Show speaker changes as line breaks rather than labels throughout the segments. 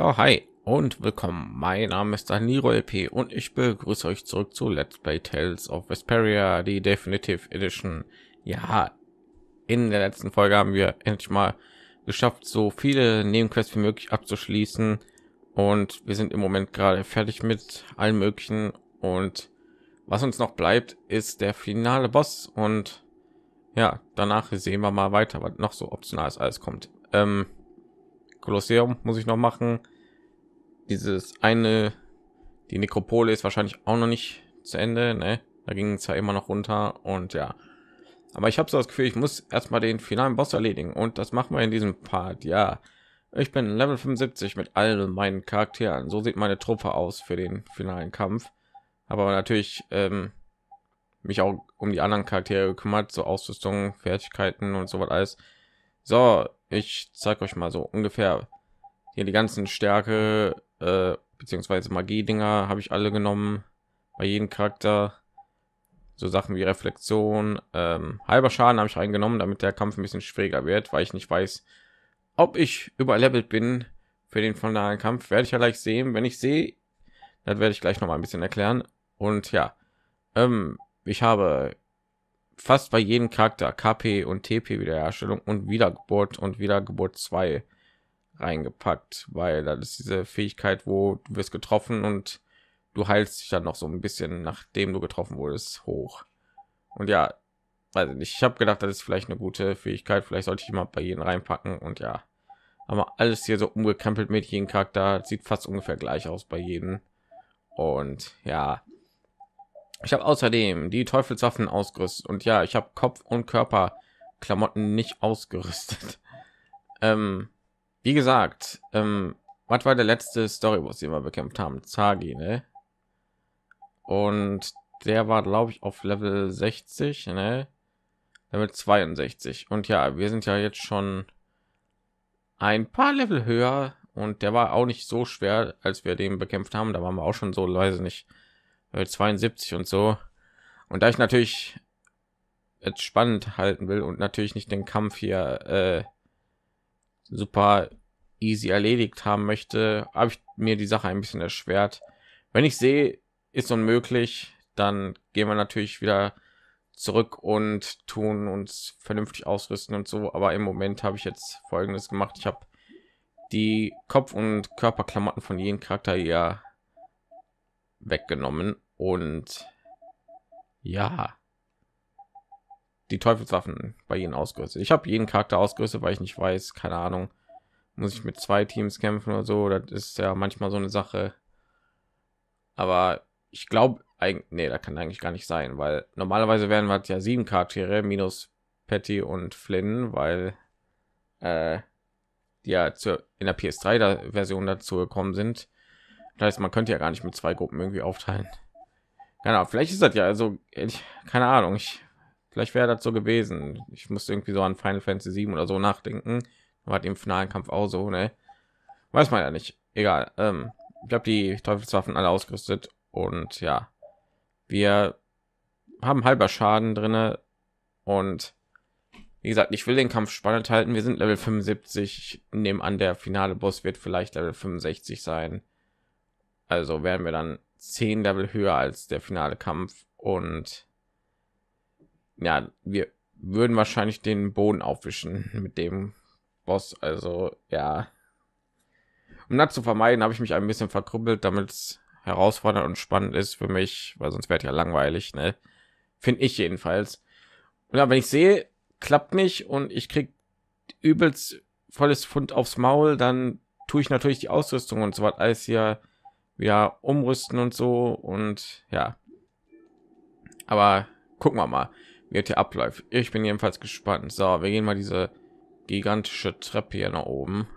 Ja, hi und willkommen. Mein Name ist Daniro LP und ich begrüße euch zurück zu Let's Play Tales of Vesperia, die Definitive Edition. Ja, in der letzten Folge haben wir endlich mal geschafft, so viele Nebenquests wie möglich abzuschließen und wir sind im Moment gerade fertig mit allen möglichen und was uns noch bleibt, ist der finale Boss und ja, danach sehen wir mal weiter, was noch so optionales alles kommt. Kolosseum muss ich noch machen. Dieses eine, die Nekropole ist wahrscheinlich auch noch nicht zu Ende, ne? Da ging es ja immer noch runter und ja. Aber ich habe so das Gefühl, ich muss erstmal den finalen Boss erledigen und das machen wir in diesem Part. Ja, ich bin Level 75 mit all meinen Charakteren. So sieht meine Truppe aus für den finalen Kampf. Aber natürlich mich auch um die anderen Charaktere gekümmert, so Ausrüstung, Fertigkeiten und so was alles. So, ich zeige euch mal so ungefähr hier die ganzen Stärke beziehungsweise Magie-Dinger habe ich alle genommen bei jedem Charakter. So Sachen wie Reflexion, halber Schaden habe ich reingenommen, damit der Kampf ein bisschen schwieriger wird, weil ich nicht weiß, ob ich überlevelt bin für den finalen Kampf. Werde ich ja gleich sehen. Wenn ich sehe, dann werde ich gleich noch mal ein bisschen erklären. Und ja, ich habe fast bei jedem Charakter KP und TP Wiederherstellung und Wiedergeburt und Wiedergeburt 2 reingepackt, weil das ist diese Fähigkeit, wo du wirst getroffen und du heilst dich dann noch so ein bisschen, nachdem du getroffen wurdest, hoch. Und ja, weiß ich nicht, ich habe gedacht, das ist vielleicht eine gute Fähigkeit, vielleicht sollte ich mal bei jedem reinpacken und ja, aber alles hier so umgekrempelt mit jedem Charakter, sieht fast ungefähr gleich aus bei jedem. Und ja, ich habe außerdem die Teufelswaffen ausgerüstet und ja, ich habe Kopf- und Körperklamotten nicht ausgerüstet. Wie gesagt, was war der letzte Storyboss, den wir bekämpft haben? Zagi, ne? Und der war, glaube ich, auf Level 60, ne? Level 62. Und ja, wir sind ja jetzt schon ein paar Level höher und der war auch nicht so schwer, als wir den bekämpft haben. Da waren wir auch schon so, weiß nicht, Level 72 und so. Und da ich natürlich jetzt spannend halten will und natürlich nicht den Kampf hier super easy erledigt haben möchte, habe ich mir die Sache ein bisschen erschwert. Wenn ich sehe, ist unmöglich, dann gehen wir natürlich wieder zurück und tun uns vernünftig ausrüsten und so. Aber im Moment habe ich jetzt Folgendes gemacht: Ich habe die Kopf- und Körperklamotten von jedem Charakter hier weggenommen und ja, die Teufelswaffen bei ihnen ausgerüstet. Ich habe jeden Charakter ausgerüstet, weil ich nicht weiß, keine Ahnung, muss ich mit zwei Teams kämpfen oder so. Das ist ja manchmal so eine Sache. Aber ich glaube eigentlich, nee, da kann eigentlich gar nicht sein, weil normalerweise wären wir ja 7 Charaktere minus Patty und Flynn, weil äh, die ja in der PS3 der Version dazu gekommen sind. Das heißt, man könnte ja gar nicht mit zwei Gruppen irgendwie aufteilen. Genau, vielleicht ist das ja, also keine Ahnung, vielleicht wäre das so gewesen. Ich musste irgendwie so an Final Fantasy 7 oder so nachdenken. War im finalen Kampf auch so, ne? Weiß man ja nicht. Egal. Ich habe die Teufelswaffen alle ausgerüstet und ja, wir haben halber Schaden drinne und wie gesagt, ich will den Kampf spannend halten. Wir sind Level 75. Ich nehme an, der finale Boss wird vielleicht Level 65 sein. Also werden wir dann 10 Level höher als der finale Kampf und ja, wir würden wahrscheinlich den Boden aufwischen mit dem Boss. Also ja, um das zu vermeiden, habe ich mich ein bisschen verkrüppelt, damit es herausfordernd und spannend ist für mich, weil sonst wäre ja langweilig, ne? Finde ich jedenfalls. Und ja, wenn ich sehe, klappt nicht und ich krieg übelst volles Pfund aufs Maul, dann tue ich natürlich die Ausrüstung und so was alles hier wieder umrüsten und so und ja. Aber gucken wir mal, wie es hier abläuft. Ich bin jedenfalls gespannt. So, wir gehen mal diese gigantische Treppe hier nach oben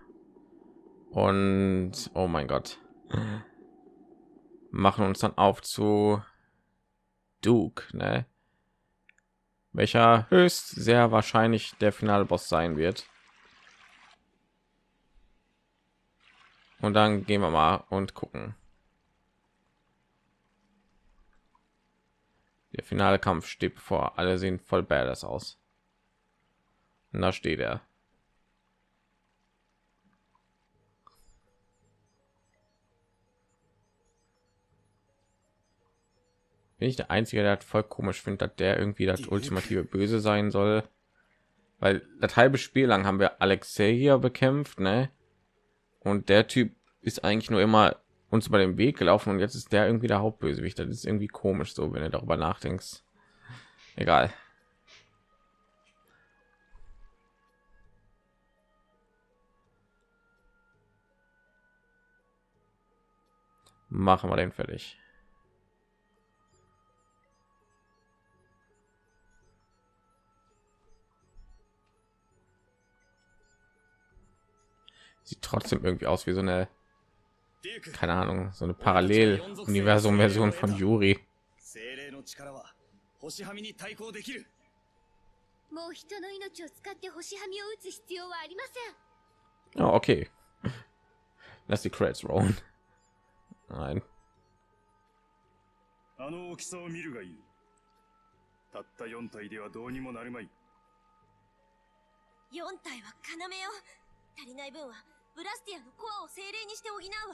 und oh mein Gott, machen uns dann auf zu Duke, ne? Welcher höchst sehr wahrscheinlich der finale Boss sein wird. Und dann gehen wir mal und gucken. Der finale Kampf steht bevor. Alle sehen voll badass aus. Und da steht er. bin ich der Einzige, der das voll komisch findet, dass der irgendwie das ultimative Böse sein soll. Weil das halbe Spiel lang haben wir Alexei hier bekämpft, ne? Und der Typ ist eigentlich nur immer uns über den Weg gelaufen und jetzt ist der irgendwie der Hauptbösewicht. Das ist irgendwie komisch so, wenn du darüber nachdenkst. Egal. Machen wir den fertig. Sieht trotzdem irgendwie aus wie so eine, keine Ahnung, so eine Parallel-Universum-Version von Yuri.
もう人の命を使って星はみを打つ必要はありません。
Oh, okay. Lass die Credits rollen. Nein.
あの大きさを見るがいい。たった4体ではどうにもなるまい。
4体は要よ。足りない分はブラスティアのコアを精霊にして補うわ。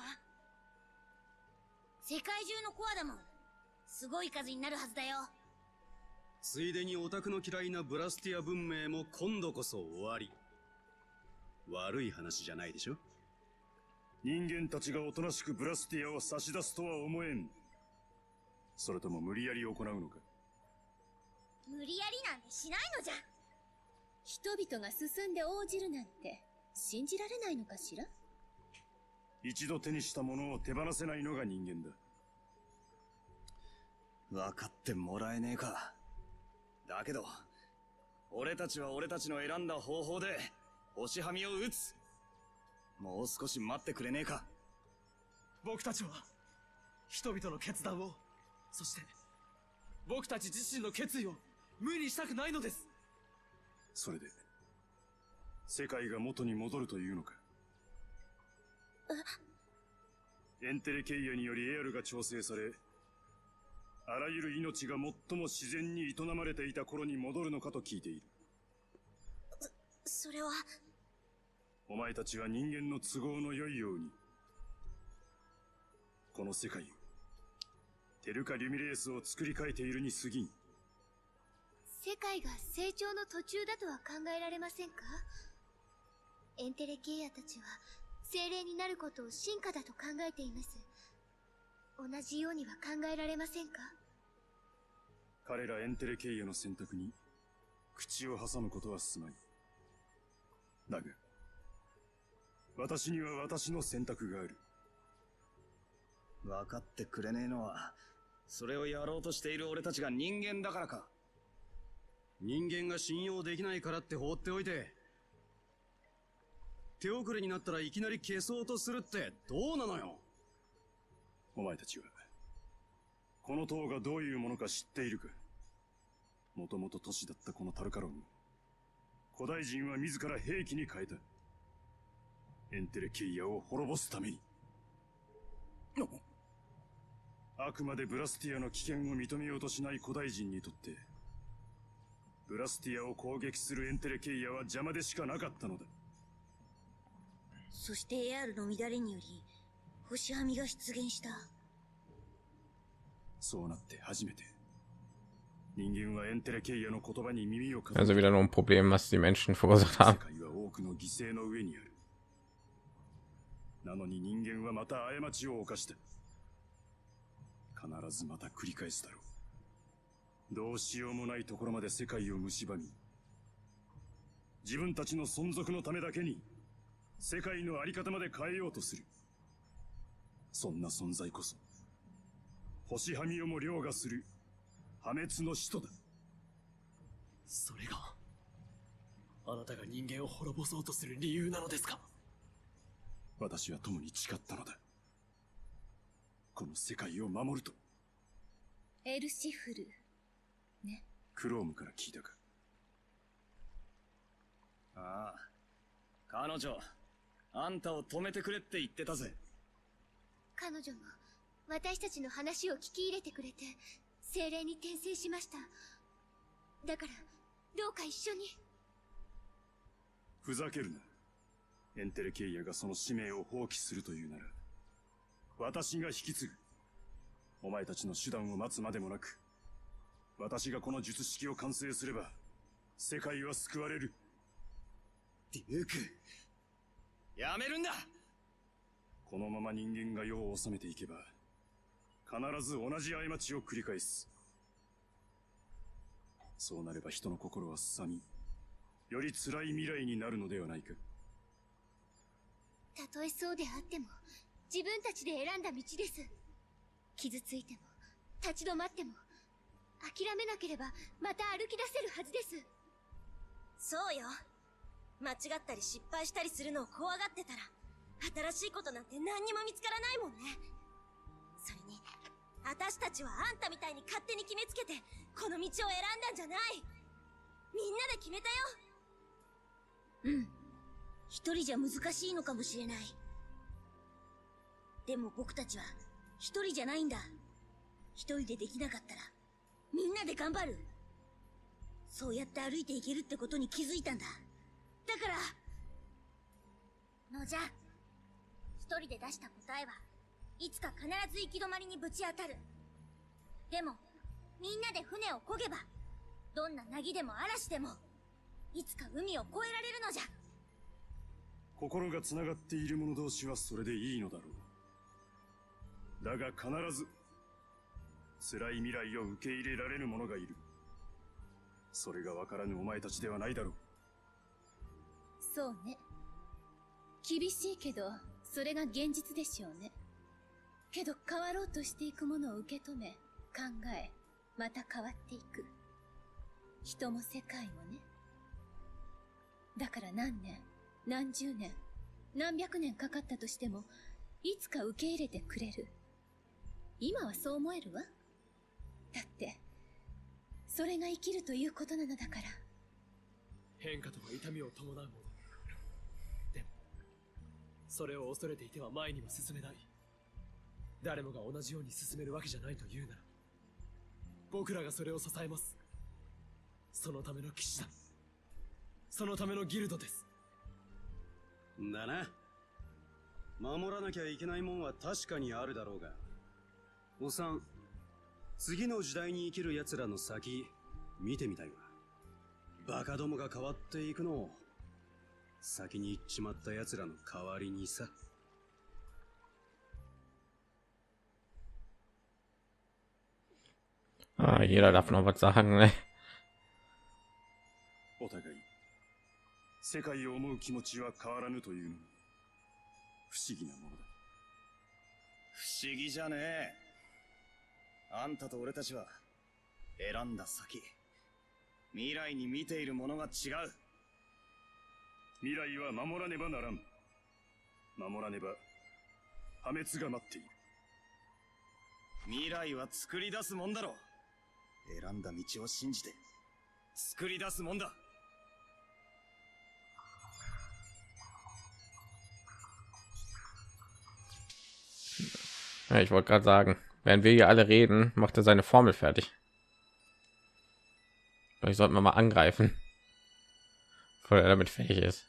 世界中のコアだもん。すごい数になるはずだよ。
ついでにオタクの嫌いなブラスティア文明も今度こそ終わり。悪い話じゃないでしょ。
人間たちがおとなしくブラスティアを差し出すとは思えん。それとも無理やり行うのか。
無理やりなんてしないのじゃ。人々が進んで応じるなんて信じられないのかしら。
一度手にしたものを手放せないのが人間だ。
分かってもらえねえか。だけど、俺たちは俺たちの選んだ方法で星はみを打つ。もう少し待ってくれねえか。
僕たちは人々の決断を、そして僕たち自身の決意を無にしたくないのです。
それで世界が元に戻るというのか。エンテレケイアによりエアルが調整され、あらゆる命が最も自然に営まれていた頃に戻るのかと聞いている。
それは。
お前たちは人間の都合の良いように、この世界をテルカ・リュミレースを作り変えているに過ぎん。
世界が成長の途中だとは考えられませんか。エンテレケイアたちは精霊になることを進化だと考えています。同じようには考えられませんか。
彼らエンテレケイアの選択に口を挟むことはすまい。だが私には私の選択がある。
分かってくれねえのは、それをやろうとしている俺たちが人間だからか。人間が信用できないからって放っておいて、手遅れになったらいきなり消そうとするってどうなのよ。
お前たちはこの塔がどういうものか知っているか。もともと都市だったこのタルカロン、古代人は自ら兵器に変えた。エンテレケイアを滅ぼすために。あくまでブラスティアの危険を認めようとしない古代人にとって、ブラスティアを攻撃するエンテレケイアは邪魔でしかなかったのだ。
そしてエアルの乱れにより星はみが出現した。
そうなって初めて人間はエンテレケイアの言葉に耳を傾け、
Also wieder nur ein Problem, was die Menschen verursacht
世
haben.
界は多くの犠牲の上にある。なのに人間はまた過ちを犯した。必ずまた繰り返すだろう。どうしようもないところまで世界を蝕み、自分たちの存続のためだけに世界のあり方まで変えようとする。そんな存在こそ星はみをも凌駕する破滅の使徒だ。
それがあなたが人間を滅ぼそうとする理由なのですか。
私は共に誓ったのだ。この世界を守ると。
エルシフルね。
クロームから聞いたか。
ああ、彼女、あんたを止めてくれって言ってたぜ。
彼女も私たちの話を聞き入れてくれて精霊に転生しました。だからどうか一緒に。
ふざけるな。エンテレケイアがその使命を放棄するというなら、私が引き継ぐ。 お前たちの手段を待つまでもなく、私がこの術式を完成すれば世界は救われる。
デューク、やめるんだ。
このまま人間が世を治めていけば必ず同じ過ちを繰り返す。そうなれば人の心はすさみ、より辛い未来になるのではないか。
たとえそうであっても自分たちで選んだ道です。傷ついても立ち止まっても諦めなければまた歩き出せるはずです。
そうよ。間違ったり失敗したりするのを怖がってたら新しいことなんて何にも見つからないもんね。それに私たちはあんたみたいに勝手に決めつけてこの道を選んだんじゃない。みんなで決めたよ。うん、一人じゃ難しいのかもしれない。でも僕たちは一人じゃないんだ。一人でできなかったらみんなで頑張る。そうやって歩いていけるってことに気づいたんだ。だからのじゃ、一人で出した答えはいつか必ず行き止まりにぶち当たる。でもみんなで船を漕げばどんな凪でも嵐でもいつか海を越えられるのじゃ。
心がつながっている者同士はそれでいいのだろう。だが必ず辛い未来を受け入れられる者がいる。それがわからぬお前たちではないだろう。
そうね。厳しいけどそれが現実でしょうね。けど変わろうとしていくものを受け止め考え、また変わっていく。人も世界もね。だから何年何十年何百年かかったとしてもいつか受け入れてくれる。今はそう思えるわ。だってそれが生きるということなのだから。
変化とは痛みを伴うもの。でもそれを恐れていては前には進めない。誰もが同じように進めるわけじゃないというなら僕らがそれを支えます。そのための騎士団、そのためのギルドです。
だな。守らなきゃいけないもんは確かにあるだろうが、おさん、次の時代に生きる奴らの先見てみたいわ。バカどもが変わっていくのを先に行っちまった奴らの代わりにさ。
Ah, jeder darf noch was sagen, ne?
お互い世界を思う気持ちは変わらぬというのも不思議なものだ。
不思議じゃねえ。あんたと俺たちは選んだ先、未来に見ているものが違う。
未来は守らねばならん。守らねば破滅が待っている。
未来は作り出すもんだろ。選んだ道を信じて作り出すもんだ。
Ja, ich wollte gerade sagen, während wir hier alle reden, macht er seine Formel fertig. Vielleicht sollten wir mal angreifen, bevor er damit fertig ist.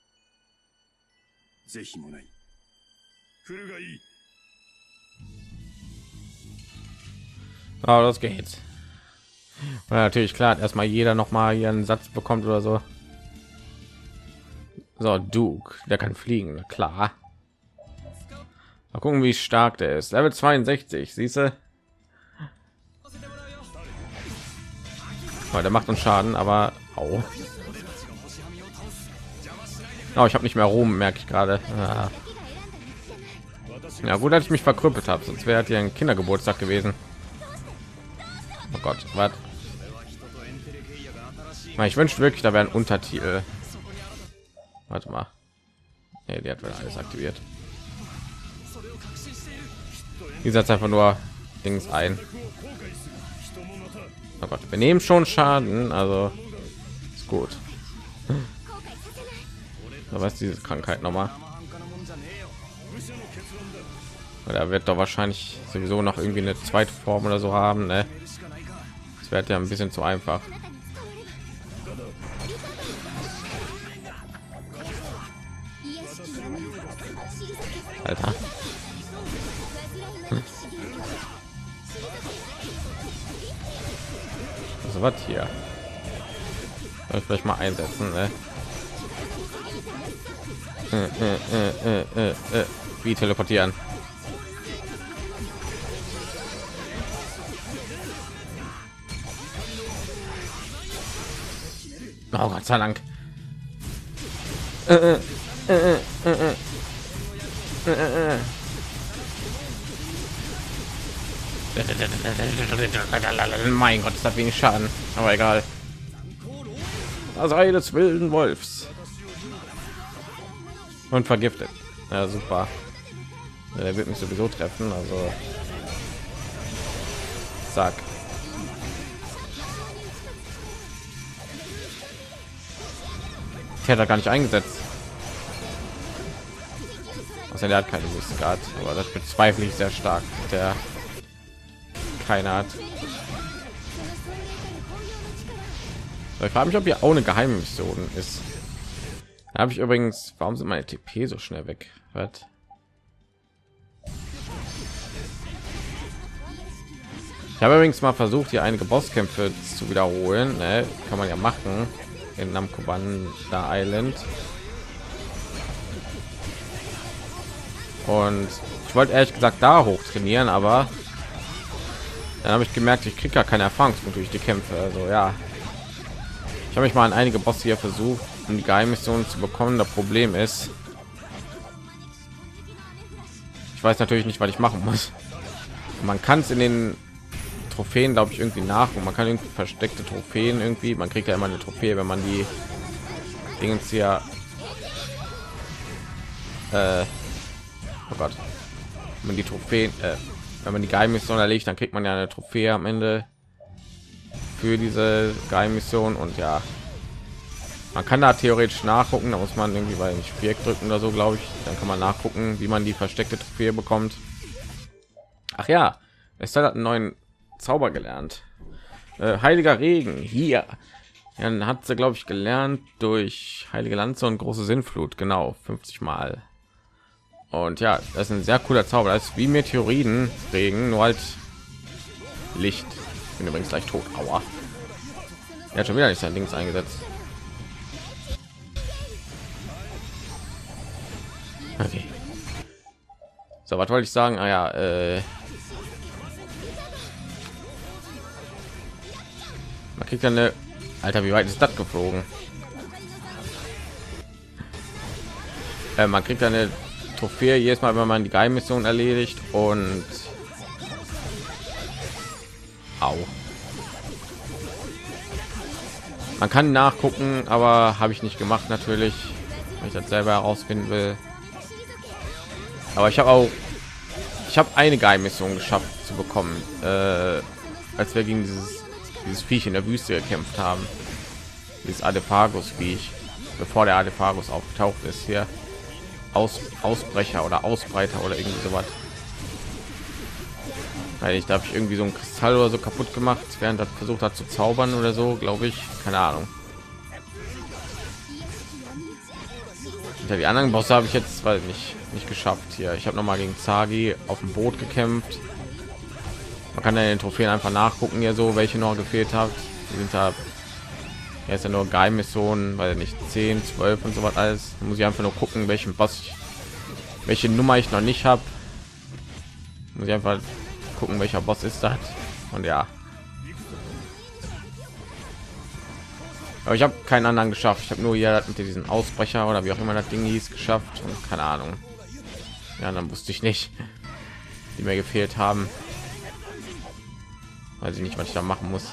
Aber los geht's. Und natürlich klar, erstmal jeder noch mal hier einen Satz bekommt oder so. So, Duke, der kann fliegen, klar. Mal gucken, wie stark der ist. Level 62, siehst du? Oh, der macht uns Schaden, aber oh. Oh, ich habe nicht mehr Ruhm, merke ich gerade. Ah. Ja, gut, dass ich mich verkrüppelt habe, sonst wäre hier ein Kindergeburtstag gewesen. Oh Gott, was? Ich wünsche wirklich, da wäre ein Untertitel. Warte mal. Nee, die hat wieder alles aktiviert. Die setzt einfach nur Dings ein. Oh Gott, wir nehmen schon Schaden, also ist gut. Aber ist diese Krankheit noch mal? Da wird doch wahrscheinlich sowieso noch irgendwie eine zweite Form oder so haben, ne? Das wird ja ein bisschen zu einfach. Alter. Also was hier? Soll ich vielleicht mal einsetzen, ne? Wie teleportieren? Oh Gott sei Dank. Mein Gott, ist das wenig Schaden, aber egal. Das Ei des wilden Wolfs. Und vergiftet. Ja, super. Der wird mich sowieso treffen, also zack. Der hat er gar nicht eingesetzt. Also der hat keine Wüste gehabt, aber das bezweifle ich sehr stark. Der keine hat. Ich frage mich, ob hier auch eine geheime Mission ist. Da habe ich übrigens, warum sind meine TP so schnell weg? Was? Ich habe übrigens mal versucht, hier einige Bosskämpfe zu wiederholen. Ne? Kann man ja machen in Namco Bandai Island. Und ich wollte ehrlich gesagt da hoch trainieren, aber dann habe ich gemerkt, ich kriege gar keine Erfahrungspunkte durch die Kämpfe. Also ja, ich habe mich mal an einige Bosse hier versucht, um die Geheimmissionen zu bekommen. Das Problem ist, ich weiß natürlich nicht, was ich machen muss. Man kann es in den Trophäen, glaube ich, irgendwie nach, und man kann irgendwie versteckte Trophäen irgendwie, man kriegt ja immer eine Trophäe, wenn man die Dingens hier oh Gott, wenn man die Trophäen wenn man die Geheimmission erlegt, dann kriegt man ja eine Trophäe am Ende für diese Geheimmission. Und ja, man kann da theoretisch nachgucken, da muss man irgendwie bei nicht Viereck drücken oder so, glaube ich, dann kann man nachgucken, wie man die versteckte Trophäe bekommt. Ach ja, es hat einen neuen Zauber gelernt. Heiliger Regen hier. Ja, dann hat sie, glaube ich, gelernt durch Heilige Lanze und große Sinnflut, genau 50 Mal. Und ja, das ist ein sehr cooler Zauber. Das ist wie Meteoritenregen, nur halt Licht. Ich bin übrigens gleich tot. Aua. Er hat schon wieder nicht sein Dings eingesetzt. Okay. So, was wollte ich sagen? Ah ja, man kriegt dann eine... Alter, wie weit ist das geflogen? Man kriegt eine Trophäe jedes Mal, wenn man die Geheimmission erledigt. Und au, man kann nachgucken, aber habe ich nicht gemacht natürlich, weil ich das selber herausfinden will. Aber ich habe eine Geheimmission geschafft zu bekommen, als wir gegen dieses Viech in der Wüste gekämpft haben, dieses Adephagus Viech, bevor der Adephagus aufgetaucht ist hier. Ausbrecher oder Ausbreiter oder irgendwie sowas. Weil ich darf ich irgendwie so ein Kristall oder so kaputt gemacht, während das versucht hat zu zaubern oder so, glaube ich, keine Ahnung. Und die anderen Bosse habe ich jetzt nicht geschafft hier. Ich habe noch mal gegen Zagi auf dem Boot gekämpft. Man kann ja in den Trophäen einfach nachgucken, ja so, welche noch gefehlt hat. Die sind da ist ja nur Geheimmissionen, weil nicht 10, 12 und so was alles. Da muss ich einfach nur gucken, welchen Boss welche Nummer ich noch nicht habe. Muss ich einfach gucken, welcher Boss ist das. Und ja, aber ich habe keinen anderen geschafft. Ich habe nur hier mit diesen Ausbrecher oder wie auch immer das Ding hieß geschafft. Und keine Ahnung. Ja, dann wusste ich nicht, die mir gefehlt haben. Weiß ich nicht, was ich da machen muss.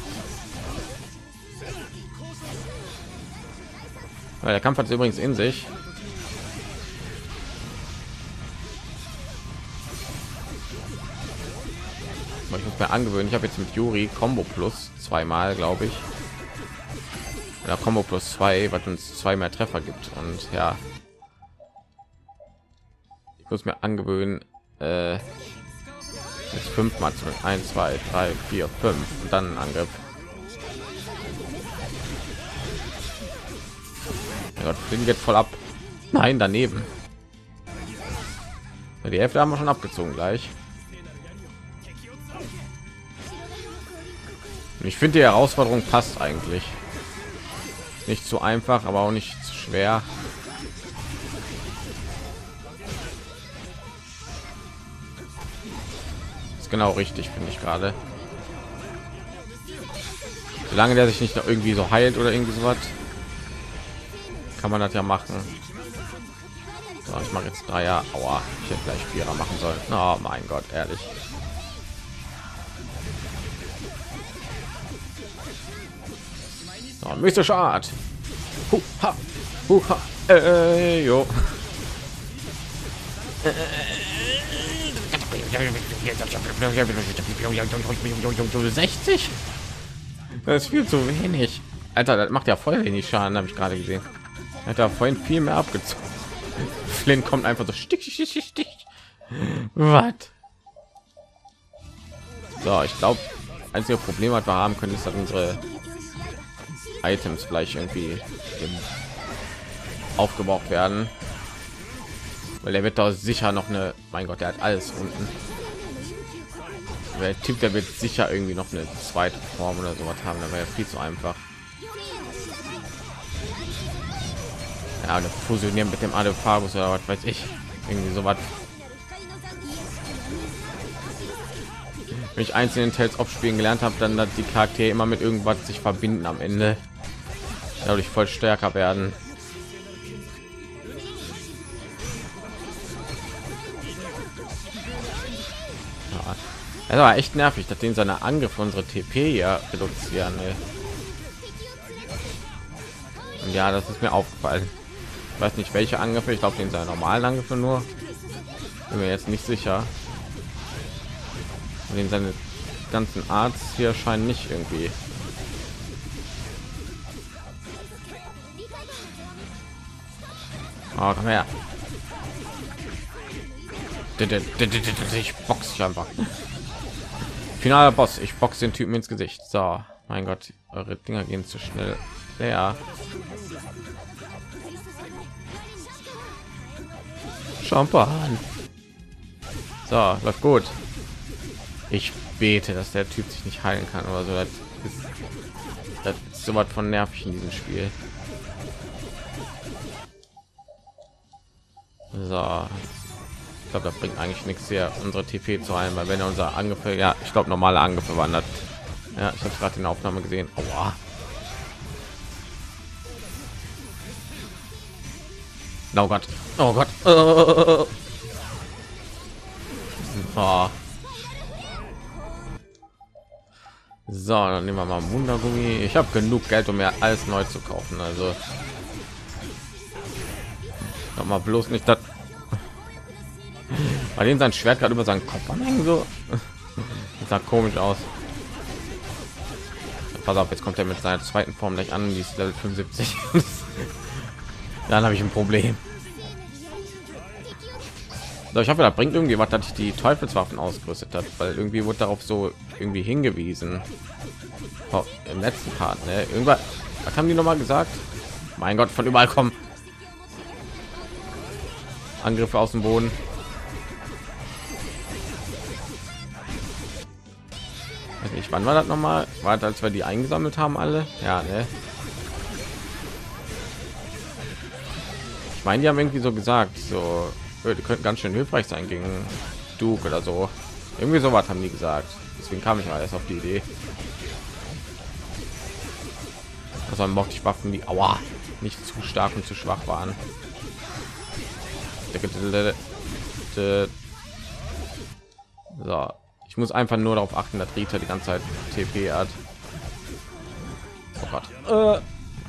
Weil der Kampf hat es übrigens in sich. Aber ich muss mir angewöhnen. Ich habe jetzt mit Yuri Combo Plus zweimal, glaube ich. Oder Combo Plus 2, was uns 2 mehr Treffer gibt. Und ja, ich muss mir angewöhnen, jetzt 5 mal zu 1, 2, 3, 4, 5 und dann einen Angriff. Ja, Gott, geht voll ab. Nein, daneben. Ja, die Hälfte haben wir schon abgezogen gleich. Ich finde, die Herausforderung passt eigentlich. Nicht zu einfach, aber auch nicht zu schwer. Ist genau richtig, finde ich gerade. Solange der sich nicht noch irgendwie so heilt oder irgendwie sowas, kann man das ja machen. So, ich mache jetzt 3er. Aua, ich hätte gleich 4er machen sollen. Oh mein Gott, ehrlich. So, mystische Art. Huha, huha, jo. 60. Das ist viel zu wenig. Alter, das macht ja voll wenig Schaden, habe ich gerade gesehen. Hat er vorhin viel mehr abgezogen. Flynn kommt einfach so stich. Was? So, ich glaube, einzige Problem, was wir haben können, ist, dass unsere Items gleich irgendwie aufgebraucht werden, weil er wird da sicher noch eine, mein Gott, der hat alles unten. Der Typ, der wird sicher irgendwie noch eine zweite Form oder sowas haben, da wäre ja viel zu einfach. Ja, eine fusionieren mit dem Adephagos oder was weiß ich, irgendwie sowas. Wenn ich einzelnen Tales abspielen gelernt habe, dann dass die Charaktere immer mit irgendwas sich verbinden am Ende, dadurch voll stärker werden. Ja, es war echt nervig, dass den seine Angriffe unsere TP ja reduzieren. Ey. Und ja, das ist mir aufgefallen. Ich weiß nicht, welche Angriffe. Ich glaube, den seine normalen Angriffe nur. Bin mir jetzt nicht sicher. Und den seine ganzen Arts hier scheinen nicht irgendwie. Oh, komm her. Ich box dich einfach. Finaler Boss. Ich box den Typen ins Gesicht. So, mein Gott, eure Dinger gehen zu schnell. Ja. Champagne. So, läuft gut. Ich bete, dass der Typ sich nicht heilen kann oder so. Das ist so was von nervig in diesem Spiel. So, ich glaube, das bringt eigentlich nichts hier, unsere TP zu heilen, weil wenn er unser Angriffe, ja, ich glaube, normale Angriffe wandert. Ja, ich habe gerade in der Aufnahme gesehen. Aua. Oh Gott, oh Gott. Oh. So, dann nehmen wir mal Wundergummi. Ich habe genug Geld, um mir alles neu zu kaufen. Also noch mal bloß nicht das. Bei dem sein Schwert gerade über seinen Kopf anhängen, so. Das sah komisch aus. Pass auf, jetzt kommt er mit seiner zweiten Form gleich an, die ist Level 75. Dann habe ich ein Problem. So, ich hoffe, da bringt irgendwie was, dass ich die Teufelswaffen ausgerüstet hat, weil irgendwie wurde darauf so irgendwie hingewiesen. Oh, im letzten Part, ne? Irgendwas, was haben die noch mal gesagt? Mein Gott, von überall kommen Angriffe aus dem Boden. Weiß nicht, wann war das noch mal? War das, als wir die eingesammelt haben alle? Ja, ne? Ich meine, die haben irgendwie so gesagt, so, die könnten ganz schön hilfreich sein gegen Duke oder so. Irgendwie so was haben die gesagt. Deswegen kam ich mal erst auf die Idee. Also mochte ich Waffen, die aua, nicht zu stark und zu schwach waren. So, ich muss einfach nur darauf achten, dass Rita die ganze Zeit TP hat. Oh Gott.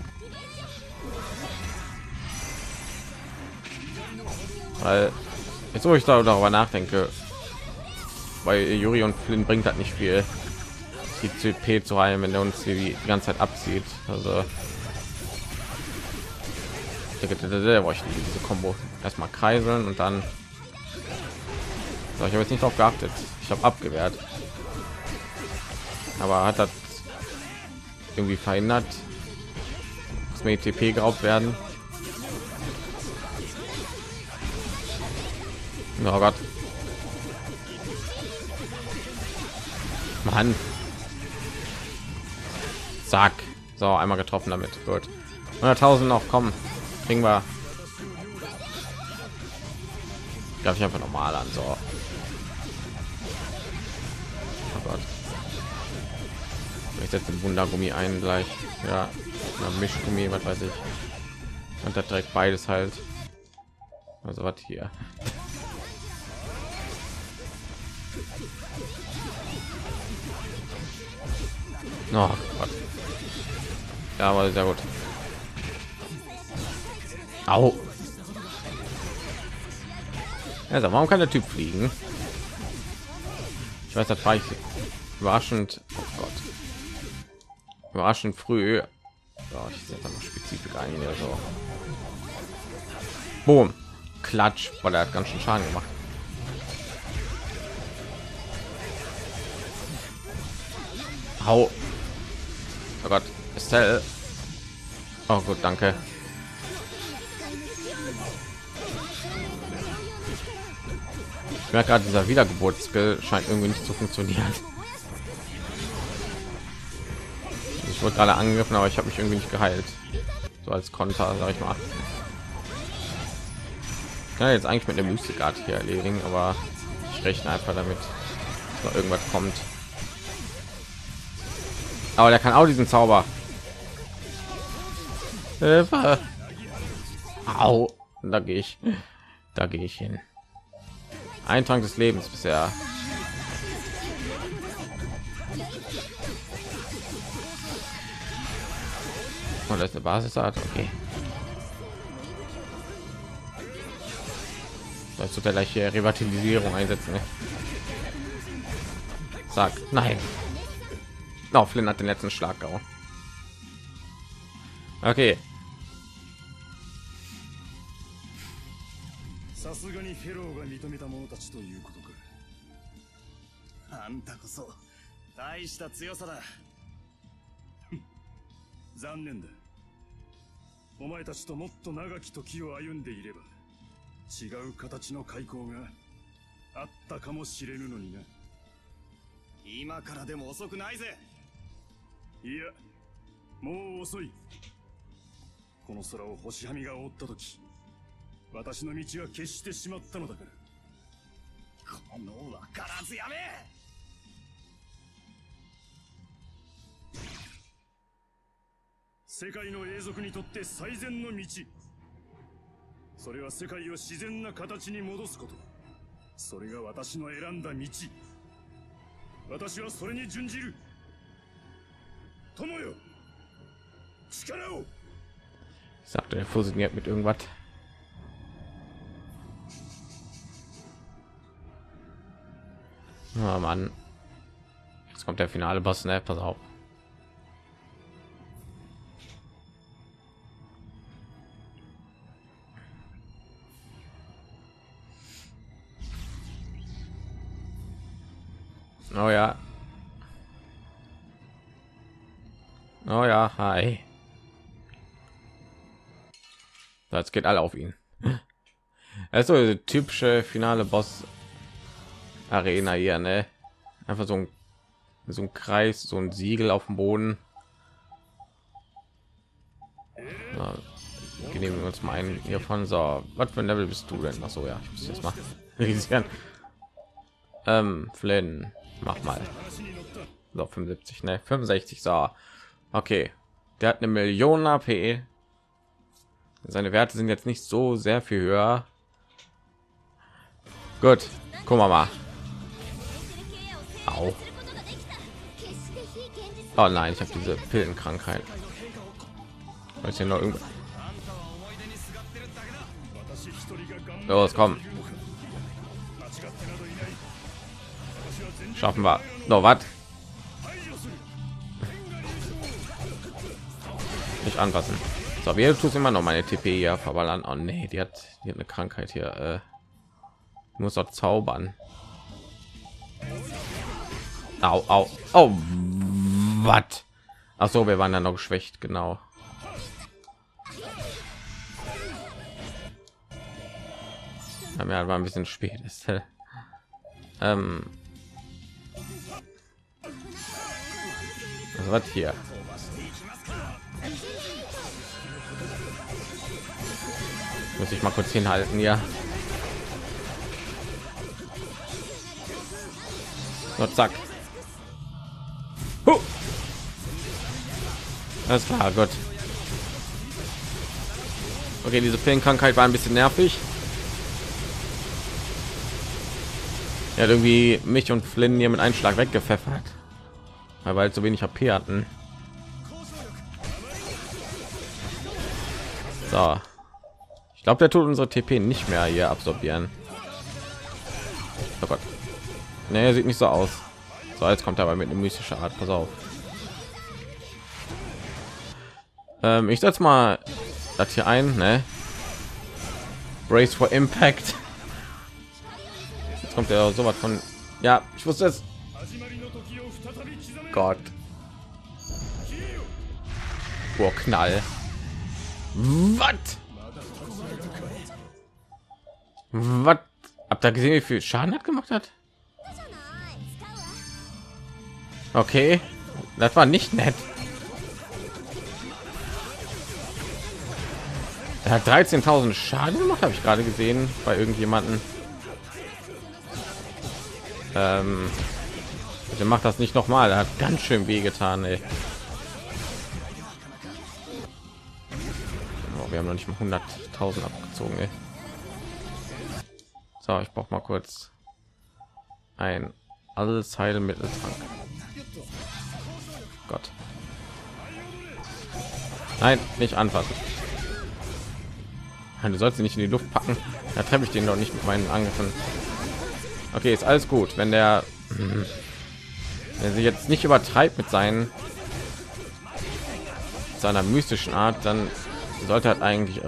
Weil jetzt, wo ich darüber nachdenke, weil Yuri und Flynn bringt das nicht viel, die CP zu heilen, wenn der uns die ganze Zeit abzieht. Also diese Combo erstmal kreiseln und dann so, ich habe jetzt nicht darauf geachtet, ich habe abgewehrt, aber hat das irgendwie verhindert, dass mir die TP geraubt werden. Oh Gott, Mann, Zack. So, einmal getroffen damit. Gut. 100.000 noch, komm. Kriegen wir. Darf ich einfach normal an, so. Oh Gott. Ich setze den Wundergummi ein gleich. Ja, oder Mischgummi, was weiß ich. Und da direkt beides halt. Also was hier. Oh Gott. Ja, aber sehr gut. Au. Also, warum kann der Typ fliegen? Ich weiß, das war ich überraschend. Oh Gott. Überraschend früh. So, ich setze mal Spezifik ein oder so. Boom. Klatsch, weil er hat ganz schön Schaden gemacht. Hau. Oh Gott, Estelle. Oh gut, danke. Ich merke gerade, dieser Wiedergeburtsskill scheint irgendwie nicht zu funktionieren. Ich wurde gerade angegriffen, aber ich habe mich irgendwie nicht geheilt. So als Konter, sag ich mal. Ich kann jetzt eigentlich mit der Mystikart hier erledigen, aber ich rechne einfach damit, dass noch irgendwas kommt. Aber der kann auch diesen Zauber. Hilfe. Au. Da gehe ich. Da gehe ich hin. Ein Trank des Lebens bisher. Und das ist eine Basisart. Okay. Sollst du gleich hier Revitalisierung einsetzen? Ne? Sag nein. Oh, Flynn hat den letzten Schlag gehauen. Okay.
さすがにフェローが認めた者たちということか。あんたこそ大した強さだ。残念だ。お前たちともっと長き時を歩んでいれば違う形の開口があったかもしれぬのにな。今からでも遅くないぜ。いや、もう遅い。この空を星はみが覆った時、私の道は消してしまったのだから。このわからずやめ。世界の永続にとって最善の道、それは世界を自然な形に戻すこと。それが私の選んだ道。私はそれに準じる。友よ、力を。
Sagte er fusioniert mit irgendwas. Oh Mann. Jetzt kommt der finale Boss, ne? Pass auf. Oh ja. Oh ja, hi. Das geht alle auf ihn. Also typische finale Boss Arena hier, ne? Einfach so ein Kreis, so ein Siegel auf dem Boden. Ja, genehmigen wir uns mal einen hiervon. So, was für ein Level bist du denn? Ach so, ja, ich muss jetzt mal realisieren. Flynn, mach mal. So, 75, ne? 65, so. Okay. Der hat 1.000.000 AP. Seine Werte sind jetzt nicht so sehr viel höher. Gut, gucken wir mal. Au. Oh nein, ich habe diese Pillenkrankheit. Ist hier noch irgendwas? Los, komm. Schaffen wir. Noch was? Nicht anpassen. So, wir tun immer noch meine TP hier verballern. Oh nee, die hat eine Krankheit hier. Muss doch zaubern. Au, au, oh, was? Ach so, wir waren dann noch geschwächt, genau. Ja, war ein bisschen spät. Ist, also was hier? Muss ich mal kurz hinhalten, ja. So, zack. Alles klar, gut. Okay, diese Pillenkrankheit war ein bisschen nervig. Er hat irgendwie mich und Flynn hier mit einem Schlag weggepfeffert, weil wir halt so wenig HP hatten. So, ich glaube, der tut unsere TP nicht mehr hier absorbieren. Oh Gott, nee, sieht nicht so aus. So, jetzt kommt er aber mit einer mystischen Art. Pass auf. Ich setze mal das hier ein, ne? Brace for Impact. Jetzt kommt ja so was von. Ja, ich wusste es. Gott. Oh, Knall. Was? Was? Habt ihr gesehen, wie viel Schaden hat gemacht hat? Okay, das war nicht nett. Er hat 13.000 Schaden gemacht, habe ich gerade gesehen bei irgendjemanden. Der macht das nicht noch mal. Er hat ganz schön weh getan, ey. Oh, wir haben noch nicht mal 100.000 abgezogen, ey. So, ich brauche mal kurz ein alles Heilmitteltrank. Gott. Nein, nicht anfassen. Du sollst ihn nicht in die Luft packen. Da treffe ich den doch nicht mit meinen Angriffen. Okay, ist alles gut, wenn der sich jetzt nicht übertreibt mit seiner mystischen Art, dann sollte er eigentlich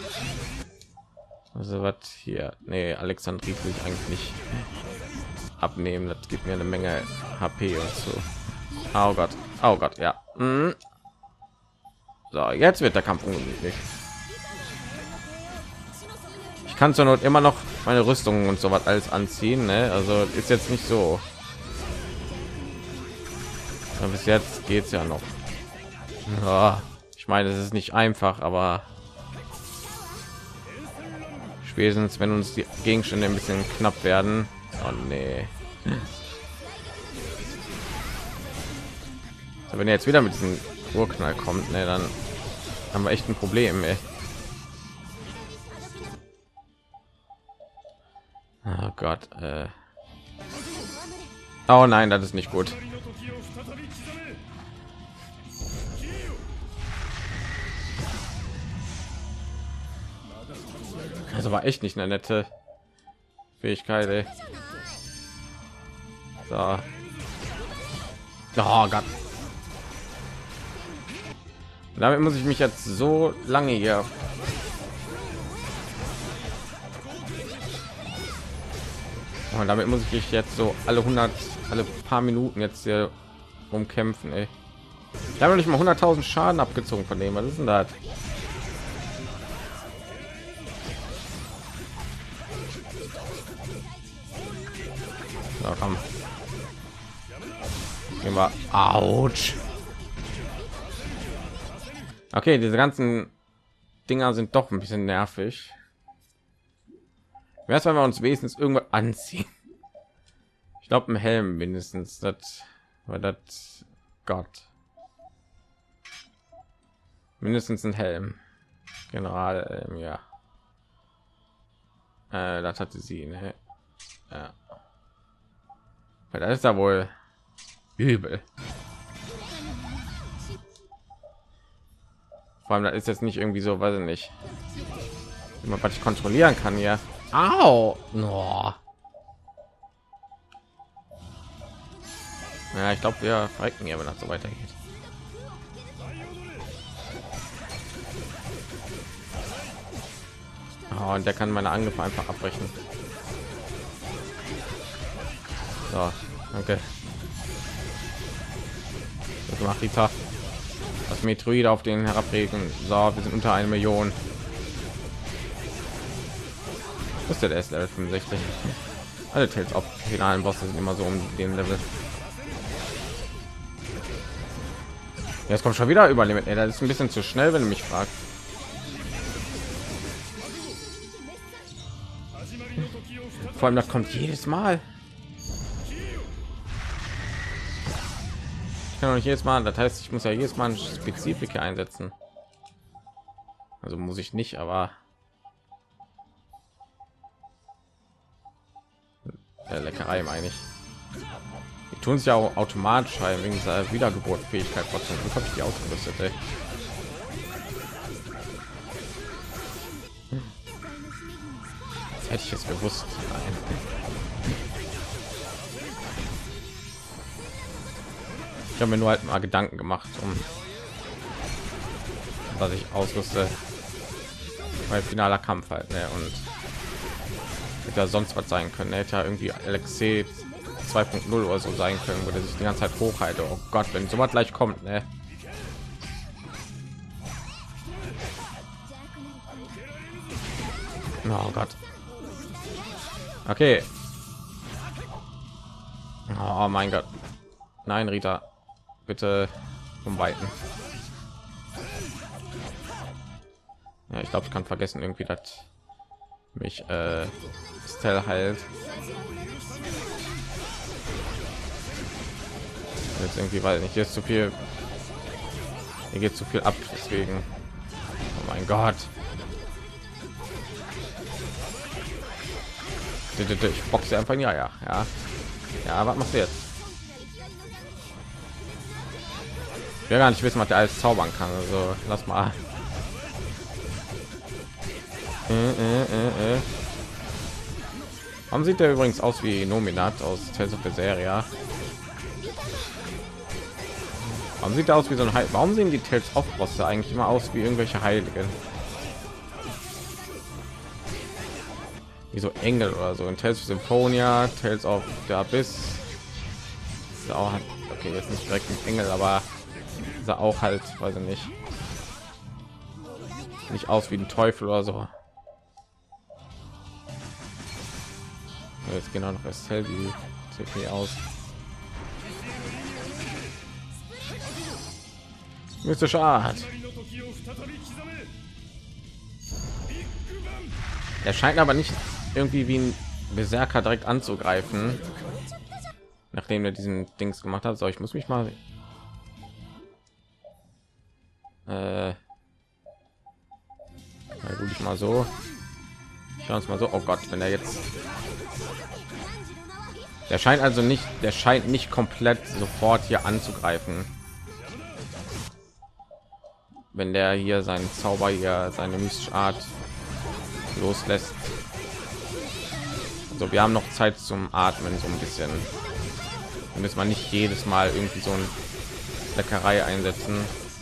also was hier, nee, Alexandrit will ich eigentlich nicht abnehmen. Das gibt mir eine Menge HP und so. Oh Gott, ja. So, jetzt wird der Kampf ungemütlich. Ich kann zur Not immer noch meine Rüstung und so was alles anziehen, ne? Also ist jetzt nicht so. Aber bis jetzt geht's ja noch. Ja, ich meine, es ist nicht einfach, aber spätestens wenn uns die Gegenstände ein bisschen knapp werden. Oh nee. So, wenn er jetzt wieder mit diesem Urknall kommt, ne, dann haben wir echt ein Problem, ey. Oh Gott, oh nein, das ist nicht gut. Also war echt nicht eine nette Fähigkeit, ey. So. Oh Gott. Damit muss ich mich jetzt so lange hier und damit muss ich jetzt so alle paar Minuten jetzt hier umkämpfen, ey. Ich habe nicht mal 100.000 Schaden abgezogen von dem. Was ist denn das? So, komm. Gehen wir. Autsch. Okay, diese ganzen Dinger sind doch ein bisschen nervig. Erst wenn wir uns wenigstens irgendwas anziehen. Ich glaube, ein Helm mindestens. Das war das. Gott. Mindestens ein Helm. General, ja. Das hatte sie, ne? Ja. Weil das ist ja wohl übel. Vor allem, das ist jetzt nicht irgendwie so, weiß ich nicht, wie man was ich kontrollieren kann hier. Au! No. Ja, ich glaube, wir verrecken hier, wenn das so weitergeht. Oh, und der kann meine Angriffe einfach abbrechen. So, danke. Das macht Rita. Das Metroid auf den herabregen. So, wir sind unter 1 Million. Was ist der ist Level 65? Alle Tales auf finalen Bosse sind immer so um den Level. Jetzt kommt schon wieder über Limit. Ey, das ist ein bisschen zu schnell, wenn du mich fragst. Vor allem, das kommt jedes Mal. Ich kann doch nicht jedes Mal. Das heißt, ich muss ja jedes Mal ein Spezifika einsetzen. Also muss ich nicht, aber Leckerei meine ich. Die tun es ja auch automatisch rein wegen dieser Wiedergeburtfähigkeit. Trotzdem, wie habe ich die ausgerüstet? Ey? Das hätte ich jetzt gewusst. Nein. Ich habe mir nur halt mal Gedanken gemacht, was ich ausrüste. Weil finaler Kampf halt, ne? Und hätte ja sonst was sein können. Er hätte ja irgendwie Alexei 2.0 oder so sein können, wo der sich die ganze Zeit hochhalte. Oh Gott, wenn sowas gleich kommt, ne? Oh Gott. Okay. Oh mein Gott. Nein, Rita. Bitte vom Weiten. Ja, ich glaube, ich kann vergessen irgendwie, dass mich Stell heilt. Jetzt irgendwie, weil nicht jetzt zu viel. Hier geht zu viel ab, deswegen. Oh mein Gott. Ich boxe einfach ja, ja, ja. Ja, was macht ihr jetzt? Ich will gar nicht wissen, was der alles zaubern kann. Also lass mal. Warum sieht der übrigens aus wie Nominat aus Tales of Berseria? Warum sieht er aus wie so ein Heil? Warum sehen die Tales of Bosse eigentlich immer aus wie irgendwelche Heiligen? Wie so Engel oder so. In Tales of Symphonia, Tales of the Abyss. Ist auch okay, jetzt nicht direkt ein Engel, aber sah auch halt, weiß ich nicht aus wie ein Teufel oder so. Jetzt genau noch erst hält die CP aus. Mystische Art. Er scheint aber nicht irgendwie wie ein Berserker direkt anzugreifen, nachdem er diesen Dings gemacht hat. So, ich muss mich mal na gut, ich mal so. Schauen uns mal so. Oh Gott, wenn er jetzt, der scheint also nicht, der scheint nicht komplett sofort hier anzugreifen, wenn der hier seinen Zauber hier, seine mystische Art loslässt. Also wir haben noch Zeit zum Atmen, so ein bisschen. Da müssen wir nicht jedes Mal irgendwie so ein Leckerei einsetzen.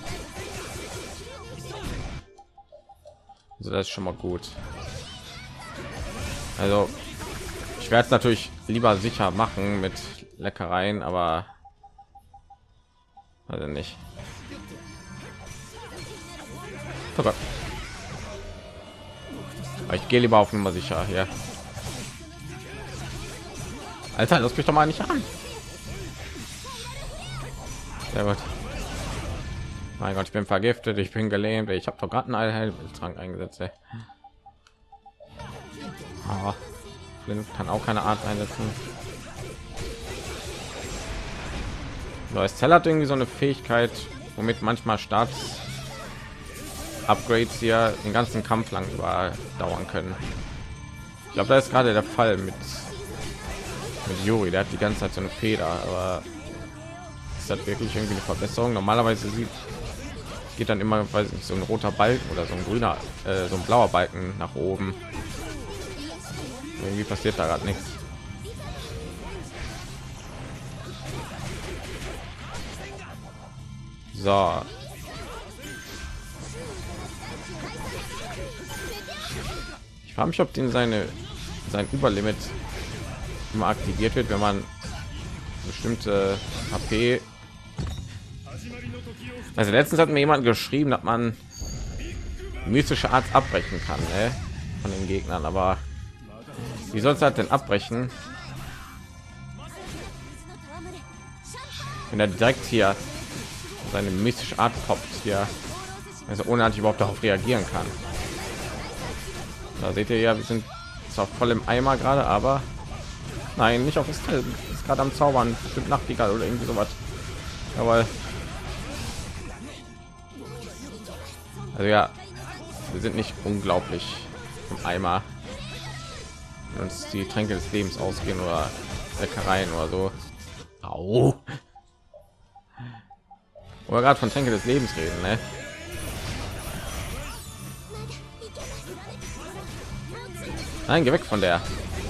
Also das ist schon mal gut. Also ich werde es natürlich lieber sicher machen mit Leckereien, aber also nicht. Oh Gott. Aber ich gehe lieber auf Nummer sicher hier. Alter, lass mich doch mal nicht an. Sehr gut. Mein Gott, ich bin vergiftet, ich bin gelähmt, ich habe doch gerade einen Allheiltrank eingesetzt. Ey. Oh, Flint kann auch keine Art einsetzen. Neues Zell hat irgendwie so eine Fähigkeit, womit manchmal Starts Upgrades hier den ganzen Kampf lang dauern können. Ich glaube, da ist gerade der Fall mit Yuri, der hat die ganze Zeit so eine Feder, aber ist das wirklich irgendwie eine Verbesserung? Normalerweise geht dann immer, weiß nicht, so ein roter Balken oder so ein grüner, so ein blauer Balken nach oben. Irgendwie passiert da gerade nichts. So. Ich frage mich, ob den sein Überlimit immer aktiviert wird, wenn man bestimmte HP. Also letztens hat mir jemand geschrieben, dass man mystische Art abbrechen kann, ne? Von den Gegnern, aber wie soll es halt denn abbrechen, wenn er direkt hier seine mystische Art poppt hier, also ohne dass ich überhaupt darauf reagieren kann. Da seht ihr ja, wir sind zwar voll im Eimer gerade, aber nein, nicht auf das Teil. Ist gerade am Zaubern, bestimmt Nachtigall oder irgendwie sowas. Aber also ja, wir sind nicht unglaublich im Eimer, wenn uns die Tränke des Lebens ausgehen oder Leckereien oder so. Au. Oder gerade von Tränke des Lebens reden, ne? Nein, geh weg von der.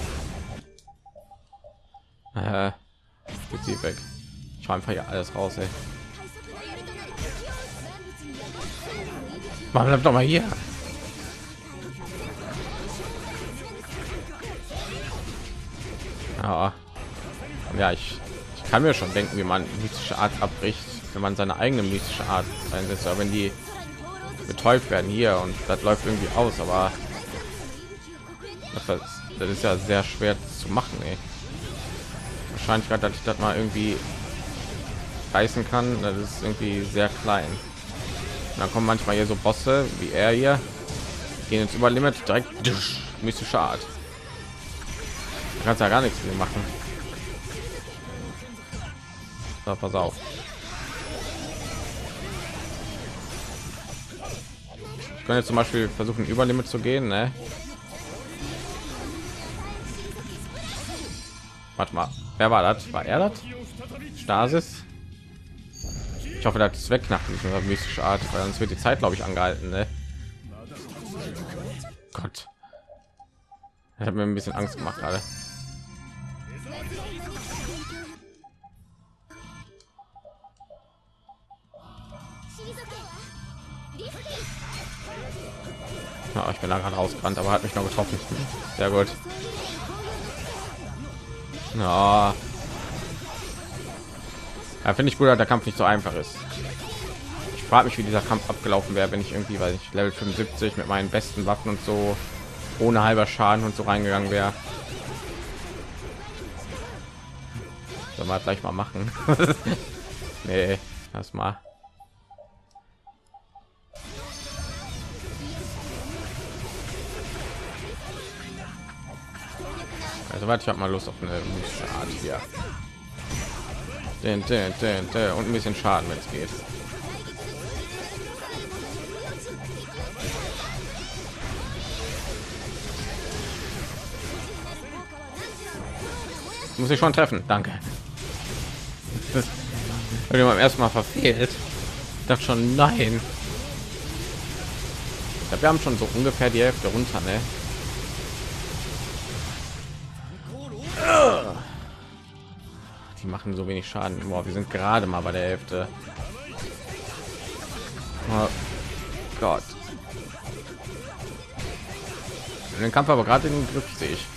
Geht sie weg. Ich einfach hier alles raus, ey. Man bleibt doch mal hier. Ja, ich kann mir schon denken, wie man mystische Art abbricht, wenn man seine eigene mystische Art einsetzt. Aber wenn die betäubt werden hier und das läuft irgendwie aus, aber das ist ja sehr schwer zu machen, ey. Wahrscheinlich gerade, dass ich das mal irgendwie reißen kann, das ist irgendwie sehr klein. Und dann kommen manchmal hier so Bosse wie er hier, gehen jetzt über Limit direkt mystische Art. Du kannst ja gar nichts mehr machen. So, pass auf. Ich kann jetzt zum Beispiel versuchen, über Limit zu gehen, ne? Warte mal, wer war das? War er das? Stasis? Ich hoffe, das ist weg nach dieser mystischen Art, weil sonst wird die Zeit, glaube ich, angehalten, ne? Gott. Ich habe mir ein bisschen Angst gemacht gerade. Ja, ich bin da gerade rausgerannt, aber hat mich noch getroffen. Sehr gut. Ja, finde ich gut, dass der Kampf nicht so einfach ist. Ich frage mich, wie dieser Kampf abgelaufen wäre, wenn ich irgendwie, weil ich Level 75 mit meinen besten Waffen und so ohne halber Schaden und so reingegangen wäre. Sollen wir gleich mal machen? Nee, lass mal. Also warte, ich habe mal Lust auf eine mystische Art hier. Und ein bisschen Schaden, wenn es geht. Muss ich schon treffen, danke. Das habe ich beim ersten Mal verfehlt. Ich dachte schon, nein. Ich glaube, wir haben schon so ungefähr die Hälfte runter, ne? Die machen so wenig Schaden. Boah, wir sind gerade mal bei der Hälfte. Oh Gott. Den Kampf aber gerade in den Griff, sehe ich.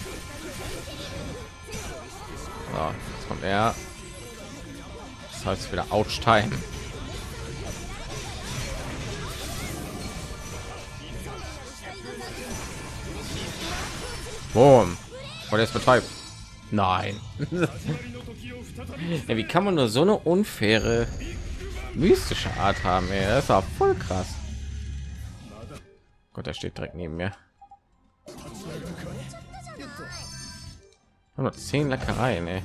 So, jetzt kommt er. Das heißt wieder Ouch Time. Boom. Und jetzt betäubt. Nein. Ja, wie kann man nur so eine unfaire mystische Art haben? Ey? Das ist auch voll krass. Gott, er steht direkt neben mir. 110 Leckereien, ey.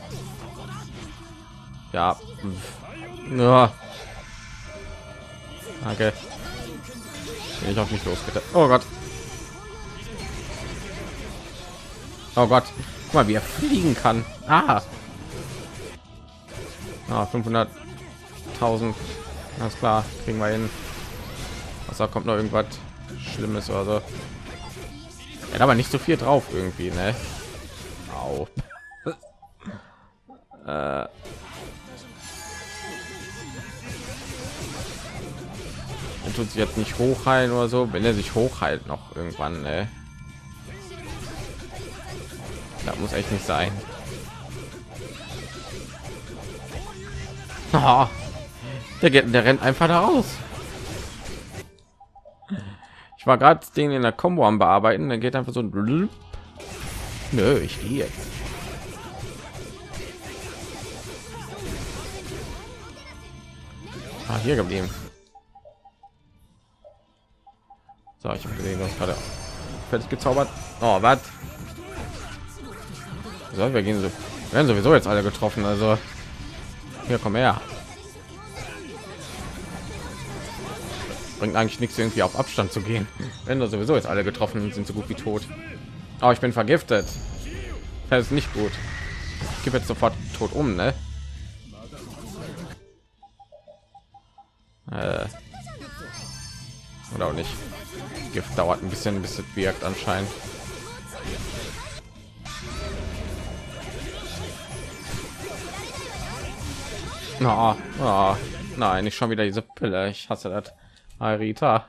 Ja. Ja. Danke. Bin ich auch nicht losgetan. Oh Gott. Oh Gott. Guck mal, wie er fliegen kann. Ah. 500.000. Ganz klar, kriegen wir hin. Was da kommt noch irgendwas Schlimmes oder so. Er hat aber nicht so viel drauf irgendwie, ne? Au. Er tut sich jetzt nicht hochheilen oder so, wenn er sich hochheilt noch irgendwann, ne? Das muss echt nicht sein. Oh, der rennt einfach da raus. Ich war gerade den in der Combo am bearbeiten, dann geht einfach so ein nö, ich gehe jetzt. Ah, hier geblieben. So, ich habe gesehen, das gerade fertig gezaubert. Oh, was? So, wir werden sowieso jetzt alle getroffen, also hier komm her. Bringt eigentlich nichts, irgendwie auf Abstand zu gehen. Wenn wir sowieso jetzt alle getroffen sind, so gut wie tot. Oh, ich bin vergiftet. Das ist nicht gut. Ich gebe jetzt sofort tot um, ne? Oder auch nicht. Gift dauert ein bisschen, bis es wirkt anscheinend. Nein, nicht schon wieder diese Pille. Ich hasse das. Arita.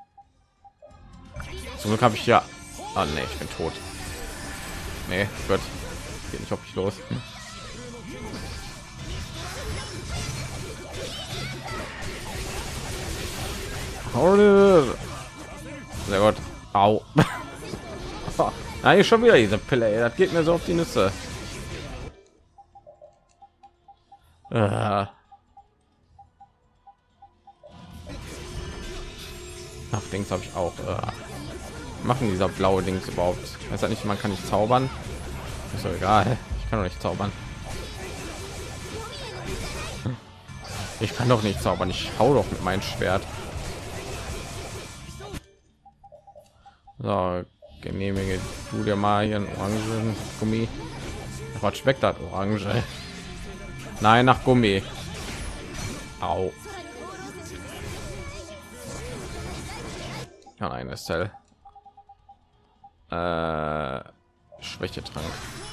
Zum Glück habe ich ja. Ah, nee, ich bin tot. Nee, Gott. Geht nicht auf mich los. Sehr gut. Au. Nein, schon wieder diese Pille. Ey. Das geht mir so auf die Nüsse. Ach, Dings habe ich auch. Machen dieser blaue Dings überhaupt? Weiß halt nicht, man kann nicht zaubern. Ist doch egal. Ich kann doch nicht zaubern. Ich kann doch nicht zaubern. Ich hau doch mit meinem Schwert. So, genehmige du dir mal hier ein Orangen Gummi. Was schmeckt das Orange? Nein, nach Gummi. Au. Ja, ein Estelle. Schwächetrank.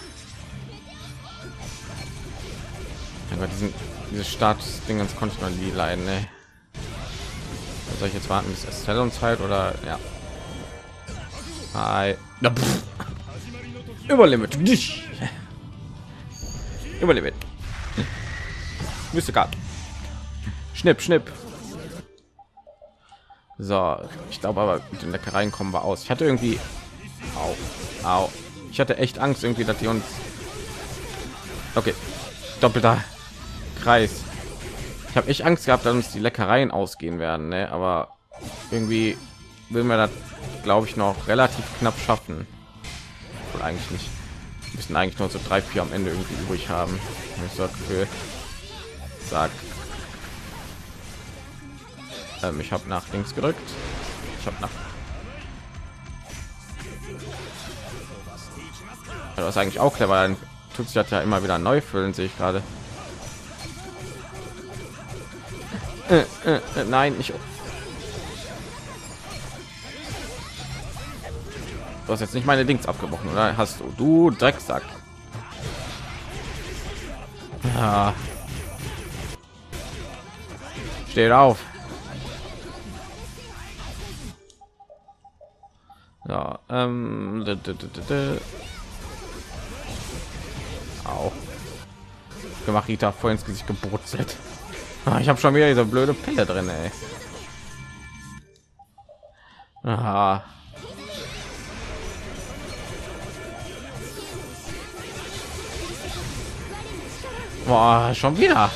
Aber diese Startdingens konnte ich mal nie leiden. Ne? Soll ich jetzt warten, bis Estelle uns heilt oder ja? Hi. Überlimit. Überlimit. Müsste gerade. Schnipp, schnipp. So, ich glaube aber mit den Leckereien kommen wir aus. Ich hatte irgendwie au. Ich hatte echt Angst irgendwie, dass die uns okay, doppelter Kreis. Ich habe echt Angst gehabt, dass uns die Leckereien ausgehen werden, ne? Aber irgendwie will man das, glaube ich, noch relativ knapp schaffen. Oder eigentlich nicht. Wir müssen eigentlich nur so 3-4 am Ende irgendwie übrig haben. Ich so Gefühl. Sag. Ich habe nach links gedrückt. Ich habe nach. Das ist eigentlich auch clever. Dann tut sich das ja immer wieder neu füllen, sehe ich gerade. Nein, ich. Du hast jetzt nicht meine Dings abgebrochen, oder hast du Drecksack? Ja. Steht auf. Ja, auch gemacht, Rita voll ins Gesicht gebrutzelt. Ich habe schon wieder diese blöde Pille drin, ey. Aha. Boah, schon wieder.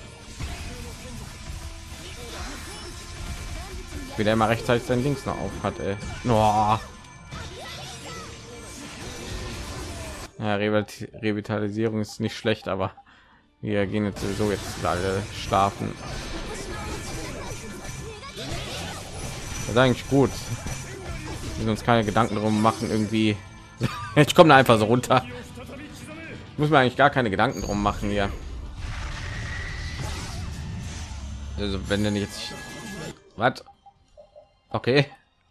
Wie der immer rechtzeitig sein Links noch auf hat, ey. Oh. Ja, Revitalisierung ist nicht schlecht, aber wir gehen jetzt so jetzt alle schlafen. Das ist eigentlich gut. Wir müssen uns keine Gedanken darum machen, irgendwie. Ich komme da einfach so runter. Muss man eigentlich gar keine Gedanken drum machen hier. Also wenn denn jetzt was? Okay.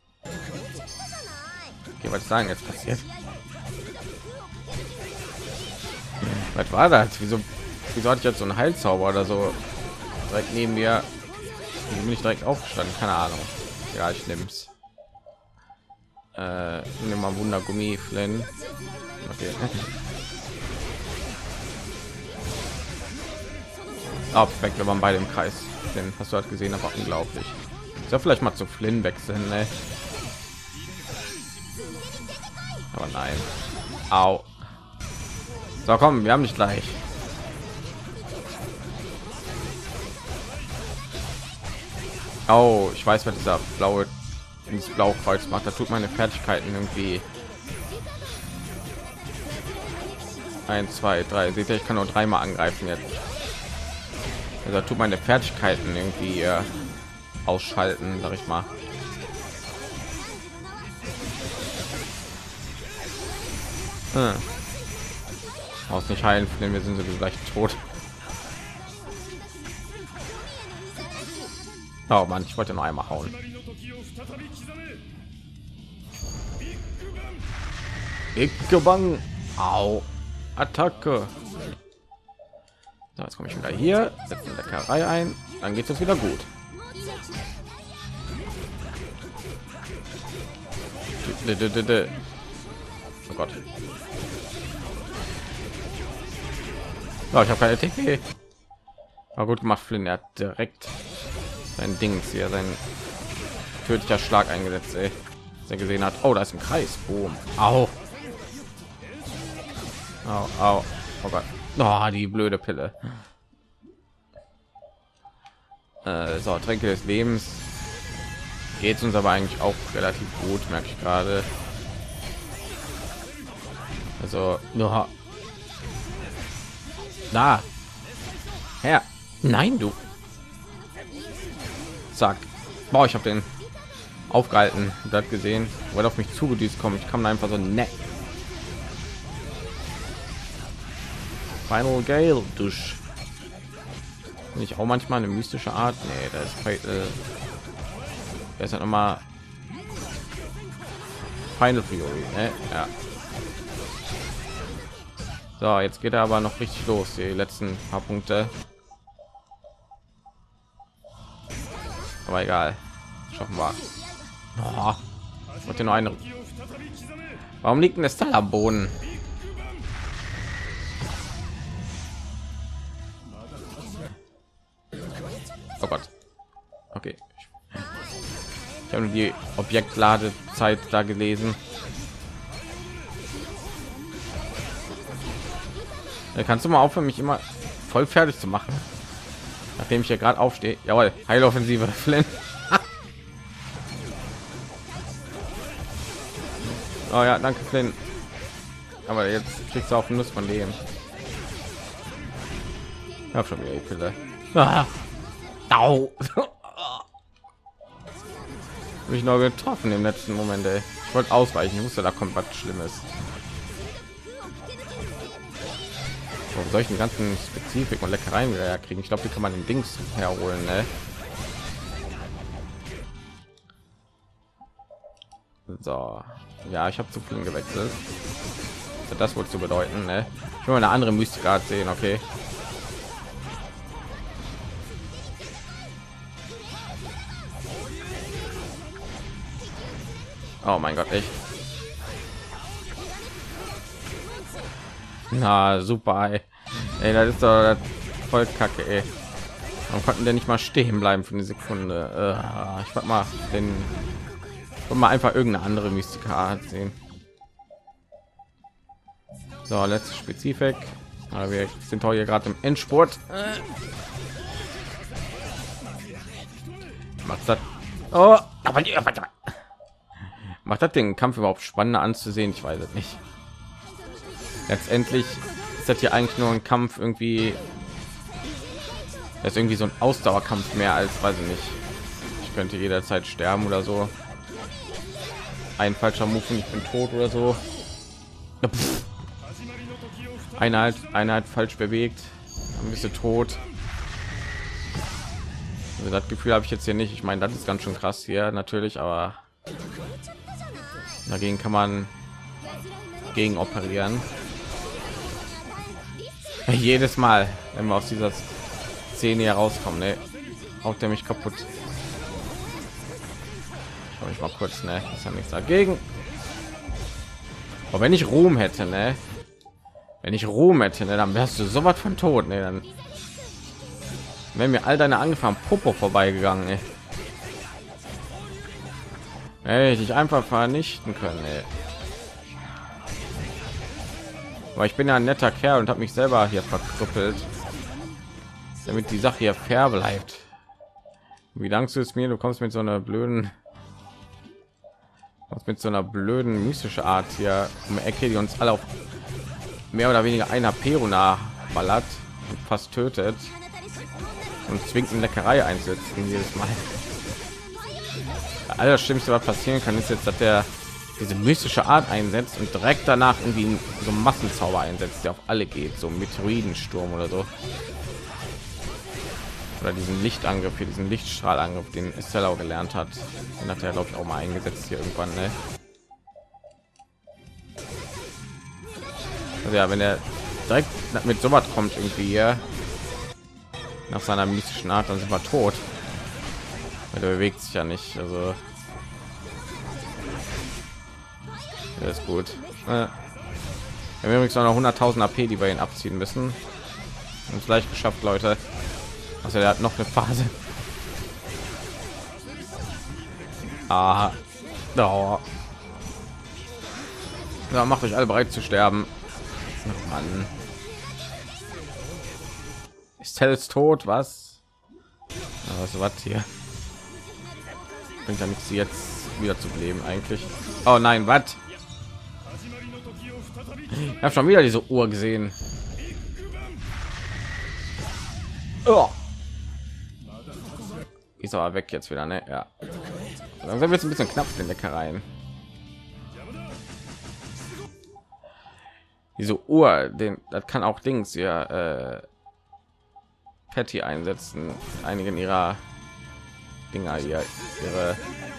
Okay, was sagen jetzt passiert? Was war das? Wieso hatte ich jetzt so einen Heilzauber oder so direkt neben mir? Wie bin ich direkt aufgestanden? Keine Ahnung. Ja, ich nehme es. Nehme mal Wundergummi, Flynn. Okay. Oh, perfekt, wir waren beide im Kreis. Den hast du halt gesehen, aber unglaublich. Ist ja vielleicht mal zu Flynn wechseln, ne? Aber nein. Au. So, komm, wir haben nicht gleich. Oh, ich weiß, was dieser blaue ins Blaukreuz macht. Da tut meine Fertigkeiten irgendwie 1, 2, 3. Seht ihr, ich kann nur dreimal angreifen jetzt. Also tut meine Fertigkeiten irgendwie ausschalten, sag ich mal. Aus nicht heilen, denn wir sind sowieso gleich tot. Oh Mann, ich wollte noch einmal hauen. Big Bang. Au. Attacke. So, jetzt komme ich wieder hier, setze eine Leckerei ein, dann geht es wieder gut. Oh Gott. Oh, ich habe keine TP. Aber gut gemacht, Flynn. Er hat direkt sein Dings hier, sein tödlicher Schlag eingesetzt. Ey. Dass er gesehen hat, oh, da ist ein Kreis. Boom. Au. Au, au. Oh Gott. Oh, die blöde Pille. So, Tränke des Lebens. Geht uns aber eigentlich auch relativ gut, merke ich gerade. Also, nur da. Ja. Nein, du. Zack. Boah, ich habe den aufgehalten. Das gesehen, weil auf mich zugedüst kommt. Ich kann einfach so nett. Final Gale Dusch. Bin ich auch manchmal eine mystische Art? Nee, da ist halt noch mal Final Fury, ne? Ja. So, jetzt geht er aber noch richtig los. Die letzten paar Punkte. Aber egal. Schaffen wir. Oh, ich wollte nur eine. Warum liegt ein Estall am Boden? Oh Gott. Okay. Ich habe die Objektladezeit da gelesen. Da kannst du mal aufhören, mich immer voll fertig zu machen, nachdem ich ja gerade aufstehe. Jawohl, Heiloffensive, Flynn. Oh ja, danke, Flynn. Aber jetzt kriegst du auch Nuss von dem. Ich habe schon wieder die Pille. Au. Mich noch getroffen im letzten Moment. Ey. Ich wollte ausweichen, ich wusste, da kommt was Schlimmes. Warum soll ich den ganzen Spezifik und Leckereien wieder kriegen? Ich glaube, die kann man den Dings herholen, ne? So, ja, ich habe zu viel gewechselt. Das wohl zu bedeuten, ne? Ich will mal eine andere Mystikart sehen, okay? Oh mein Gott, echt. Na super, ey. Ey, das ist doch voll kacke, ey. Warum konnten der nicht mal stehen bleiben für eine Sekunde? Ich wollte mal den mal einfach irgendeine andere Mystikart sehen. So, letzte Spezifik. Aber wir sind hier gerade im Endspurt. Macht das? Oh, aber macht das den Kampf überhaupt spannender anzusehen? Ich weiß es nicht. Letztendlich ist das hier eigentlich nur ein Kampf irgendwie. Das ist irgendwie so ein Ausdauerkampf mehr als, weiß ich nicht. Ich könnte jederzeit sterben oder so. Ein falscher Move und ich bin tot oder so. Einheit falsch bewegt, dann bist du tot. Also das Gefühl habe ich jetzt hier nicht. Ich meine, das ist ganz schön krass hier natürlich, aber dagegen kann man gegen operieren. Jedes Mal, wenn wir aus dieser Szene hier rauskommen, ne, haut der mich kaputt. Schau ich mal kurz, ne, ist ja nichts dagegen. Aber wenn ich Ruhm hätte, ne, dann wärst du so was von tot, ne, dann wenn mir all deine angefangen Popo vorbeigegangen, ey. Hätte ich dich einfach vernichten können, ey. Aber ich bin ja ein netter Kerl und habe mich selber hier verkrüppelt, damit die Sache hier fair bleibt. Wie dankst du es mir? Du kommst mit so einer blöden mystische Art hier um die Ecke, die uns alle auf mehr oder weniger ein HP runterballert und fast tötet und zwingt eine Leckerei einsetzen jedes Mal. Alles Schlimmste, was passieren kann, ist jetzt, dass der diese mystische Art einsetzt und direkt danach irgendwie so einen Massenzauber einsetzt, der auf alle geht, so ein Meteoridensturm oder so. Oder diesen Lichtangriff, hier diesen Lichtstrahlangriff, den Estella gelernt hat. Den hat er, glaube ich, auch mal eingesetzt hier irgendwann, ne? Also ja, wenn er direkt mit sowas kommt irgendwie hier nach seiner mystischen Art, dann sind wir tot. Weil der bewegt sich ja nicht, also das ist gut. Wir haben übrigens noch 100.000 AP, die wir ihn abziehen müssen. Und vielleicht geschafft, Leute. Also er hat noch eine Phase. Ah, oh. Ja, macht euch alle bereit zu sterben. Oh Mann. Ist Tels tot? Was? Was was hier? Bringt ja nichts, jetzt wieder zu leben eigentlich. Oh nein, was? Ich habe schon wieder diese Uhr gesehen. Oh. Ist aber weg jetzt wieder, ne? Ja. Langsam wird es ein bisschen knapp in der Leckereien. Diese Uhr, das kann auch Dings ja Patty einsetzen. Einigen ihrer Dinger hier, ihre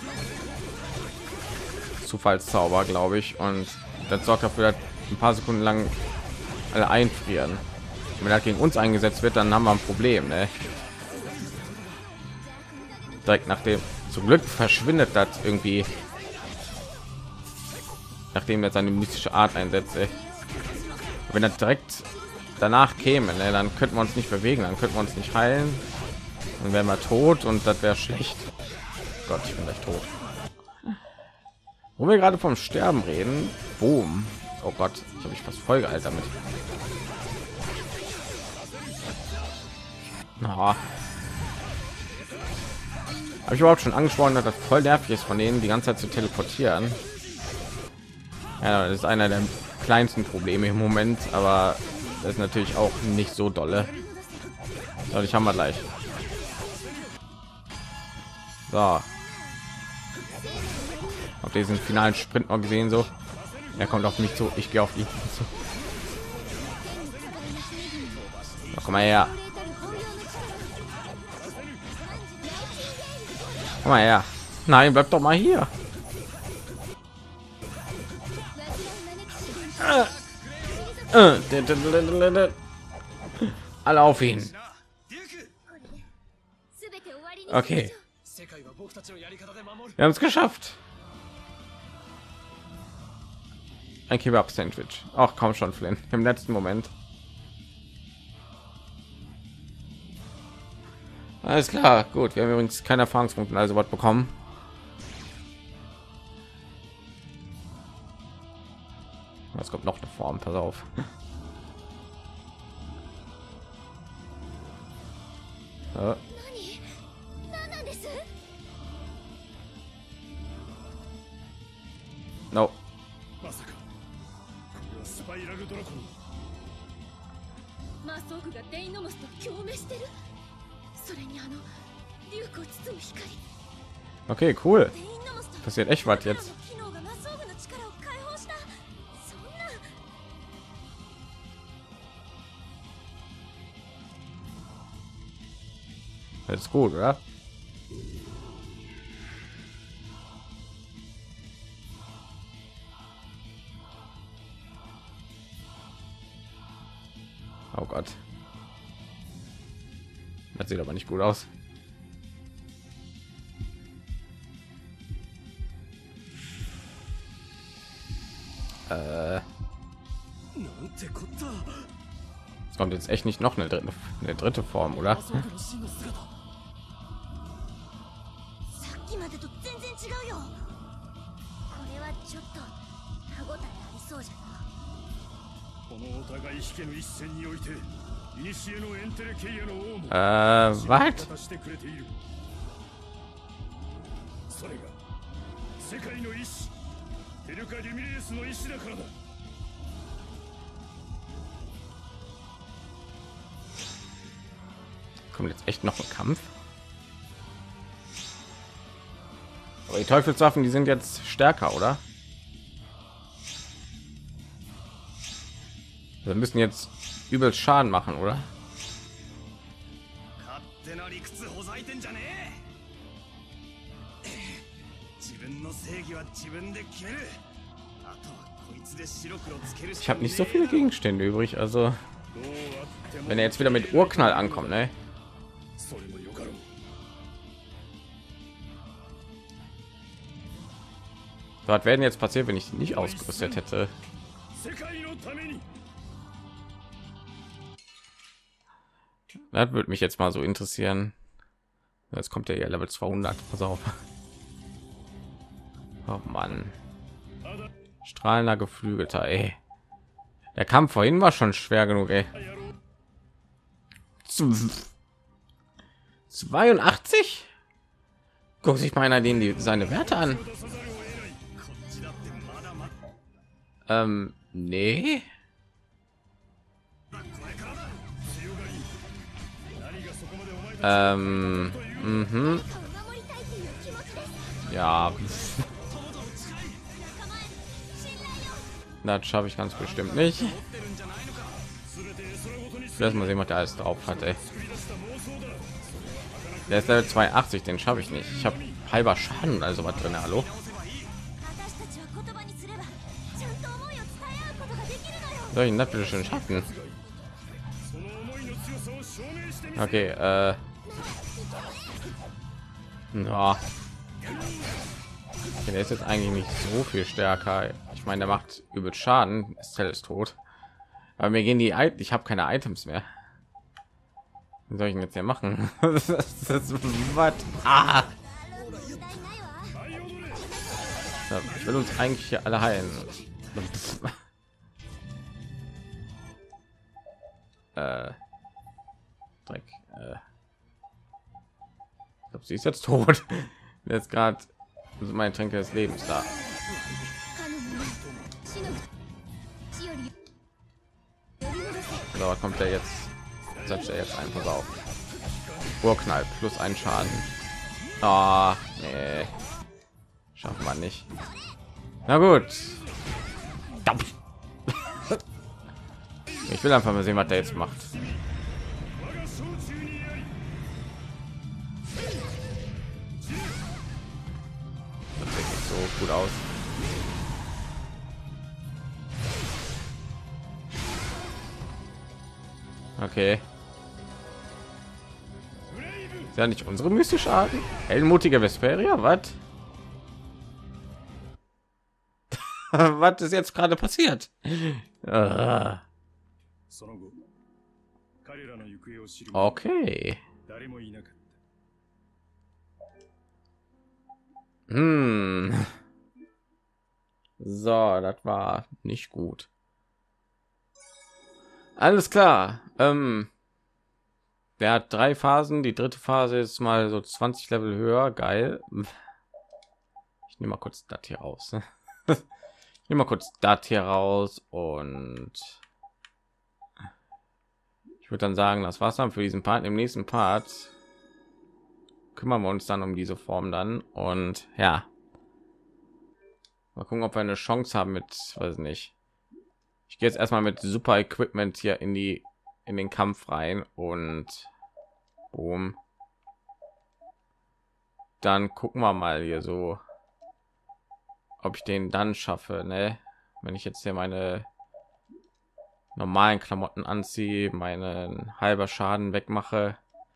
Zufallszauber, glaube ich, und das sorgt dafür, dass ein paar Sekunden lang alle einfrieren. Wenn das gegen uns eingesetzt wird, dann haben wir ein Problem, ne? Direkt nachdem, zum Glück verschwindet das irgendwie, nachdem er seine mystische Art einsetzt. Ey. Wenn er direkt danach käme, ne, dann könnten wir uns nicht bewegen, dann könnten wir uns nicht heilen, dann wären wir tot und das wäre schlecht. Gott, ich bin gleich tot. Wo wir gerade vom Sterben reden, boom. Oh Gott, ich habe mich fast voll gehalten damit. Oh. Habe ich überhaupt schon angesprochen, dass das voll nervig ist, von denen die ganze Zeit zu teleportieren. Ja, das ist einer der kleinsten Probleme im Moment, aber das ist natürlich auch nicht so dolle. So, ich haben wir gleich. So. Auf diesen finalen Sprint noch gesehen, so. Er kommt auf mich zu, ich gehe auf ihn zu. So, komm mal her. Komm mal her. Nein, bleib doch mal hier. Alle auf ihn. Okay. Wir haben es geschafft. Ein Kebab-Sandwich. Ach komm schon, Flynn. Im letzten Moment. Alles klar, gut. Wir haben übrigens keine Erfahrungspunkte, also was bekommen. Es kommt noch eine Form, pass auf. Ja. No.
マーソークがデイノモスと共鳴してる。それに竜子を包む光。
Okay, cool. Passiert echt was jetzt. Das ist gut, oder? Oh Gott. Das sieht aber nicht gut aus. Es kommt jetzt echt nicht noch eine dritte Form, oder? Was?
テルカ・リュミレースの意志だからだ。
Kommt jetzt echt noch ein Kampf? Aber die Teufelswaffen, die sind jetzt stärker, oder? Wir müssen jetzt übel Schaden machen, oder? Ich habe nicht so viele Gegenstände übrig, also wenn er jetzt wieder mit Urknall ankommt, ne? Was werden jetzt passiert, wenn ich nicht ausgerüstet hätte? Das würde mich jetzt mal so interessieren. Jetzt kommt der ja Level 200. Pass auf. Oh Mann. Strahlender Geflügelter, ey. Der Kampf vorhin war schon schwer genug, ey. 82? Guck sich mal einer seine Werte an. Nee. Ja. Das schaffe ich ganz bestimmt nicht. Lass mal sehen, was der alles drauf hat, ey. Der ist Level 82, den schaffe ich nicht. Ich habe halber Schaden, also was drin, hallo. Soll ich das bitte schön schaffen? Okay, ja. Der ist jetzt eigentlich nicht so viel stärker. Ich meine, der macht übel Schaden. Estelle ist tot. Aber mir gehen die ich habe keine Items mehr. Was soll ich denn jetzt hier machen? Was? Ah! So, ich will uns eigentlich hier alle heilen. Dreck. Ich glaube, sie ist jetzt tot. Jetzt gerade mein Tränke des Lebens da. So, was kommt der jetzt? Setzt er jetzt einfach auf. Urknall plus ein Schaden. Ah, nee. Schaffen wir nicht. Na gut. Ich will einfach mal sehen, was der jetzt macht. Das sieht nicht so gut aus. Okay. Ist ja nicht unsere mystische Arten. Heldenmutige Vesperia, was? Was ist jetzt gerade passiert? Okay. So, das war nicht gut. Alles klar. Der hat 3 Phasen. Die dritte Phase ist mal so 20 Level höher. Geil. Ich nehme mal kurz das hier raus. Ich nehme mal kurz das hier raus und ich würde dann sagen, das war's dann für diesen Part. Im nächsten Part kümmern wir uns dann um diese Form dann und ja, mal gucken, ob wir eine Chance haben mit, weiß nicht. Ich gehe jetzt erstmal mit super Equipment hier in den Kampf rein und boom. Dann gucken wir mal hier so, ob ich den dann schaffe, ne? Wenn ich jetzt hier meine normalen Klamotten anziehe, meinen halber Schaden wegmache.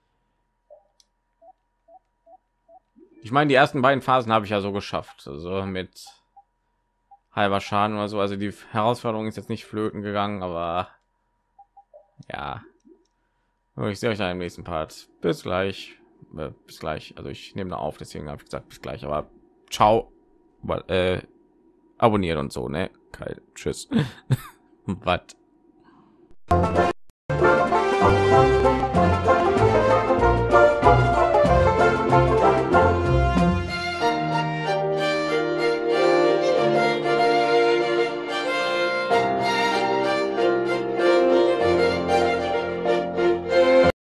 Ich meine, die ersten beiden Phasen habe ich ja so geschafft, also mit halber Schaden oder so. Also die Herausforderung ist jetzt nicht flöten gegangen, aber ja. Ich sehe euch dann im nächsten Part. Bis gleich. Bis gleich. Also ich nehme da auf, deswegen habe ich gesagt bis gleich. Aber ciao. Abonniert und so, ne? Geil. Tschüss. Was?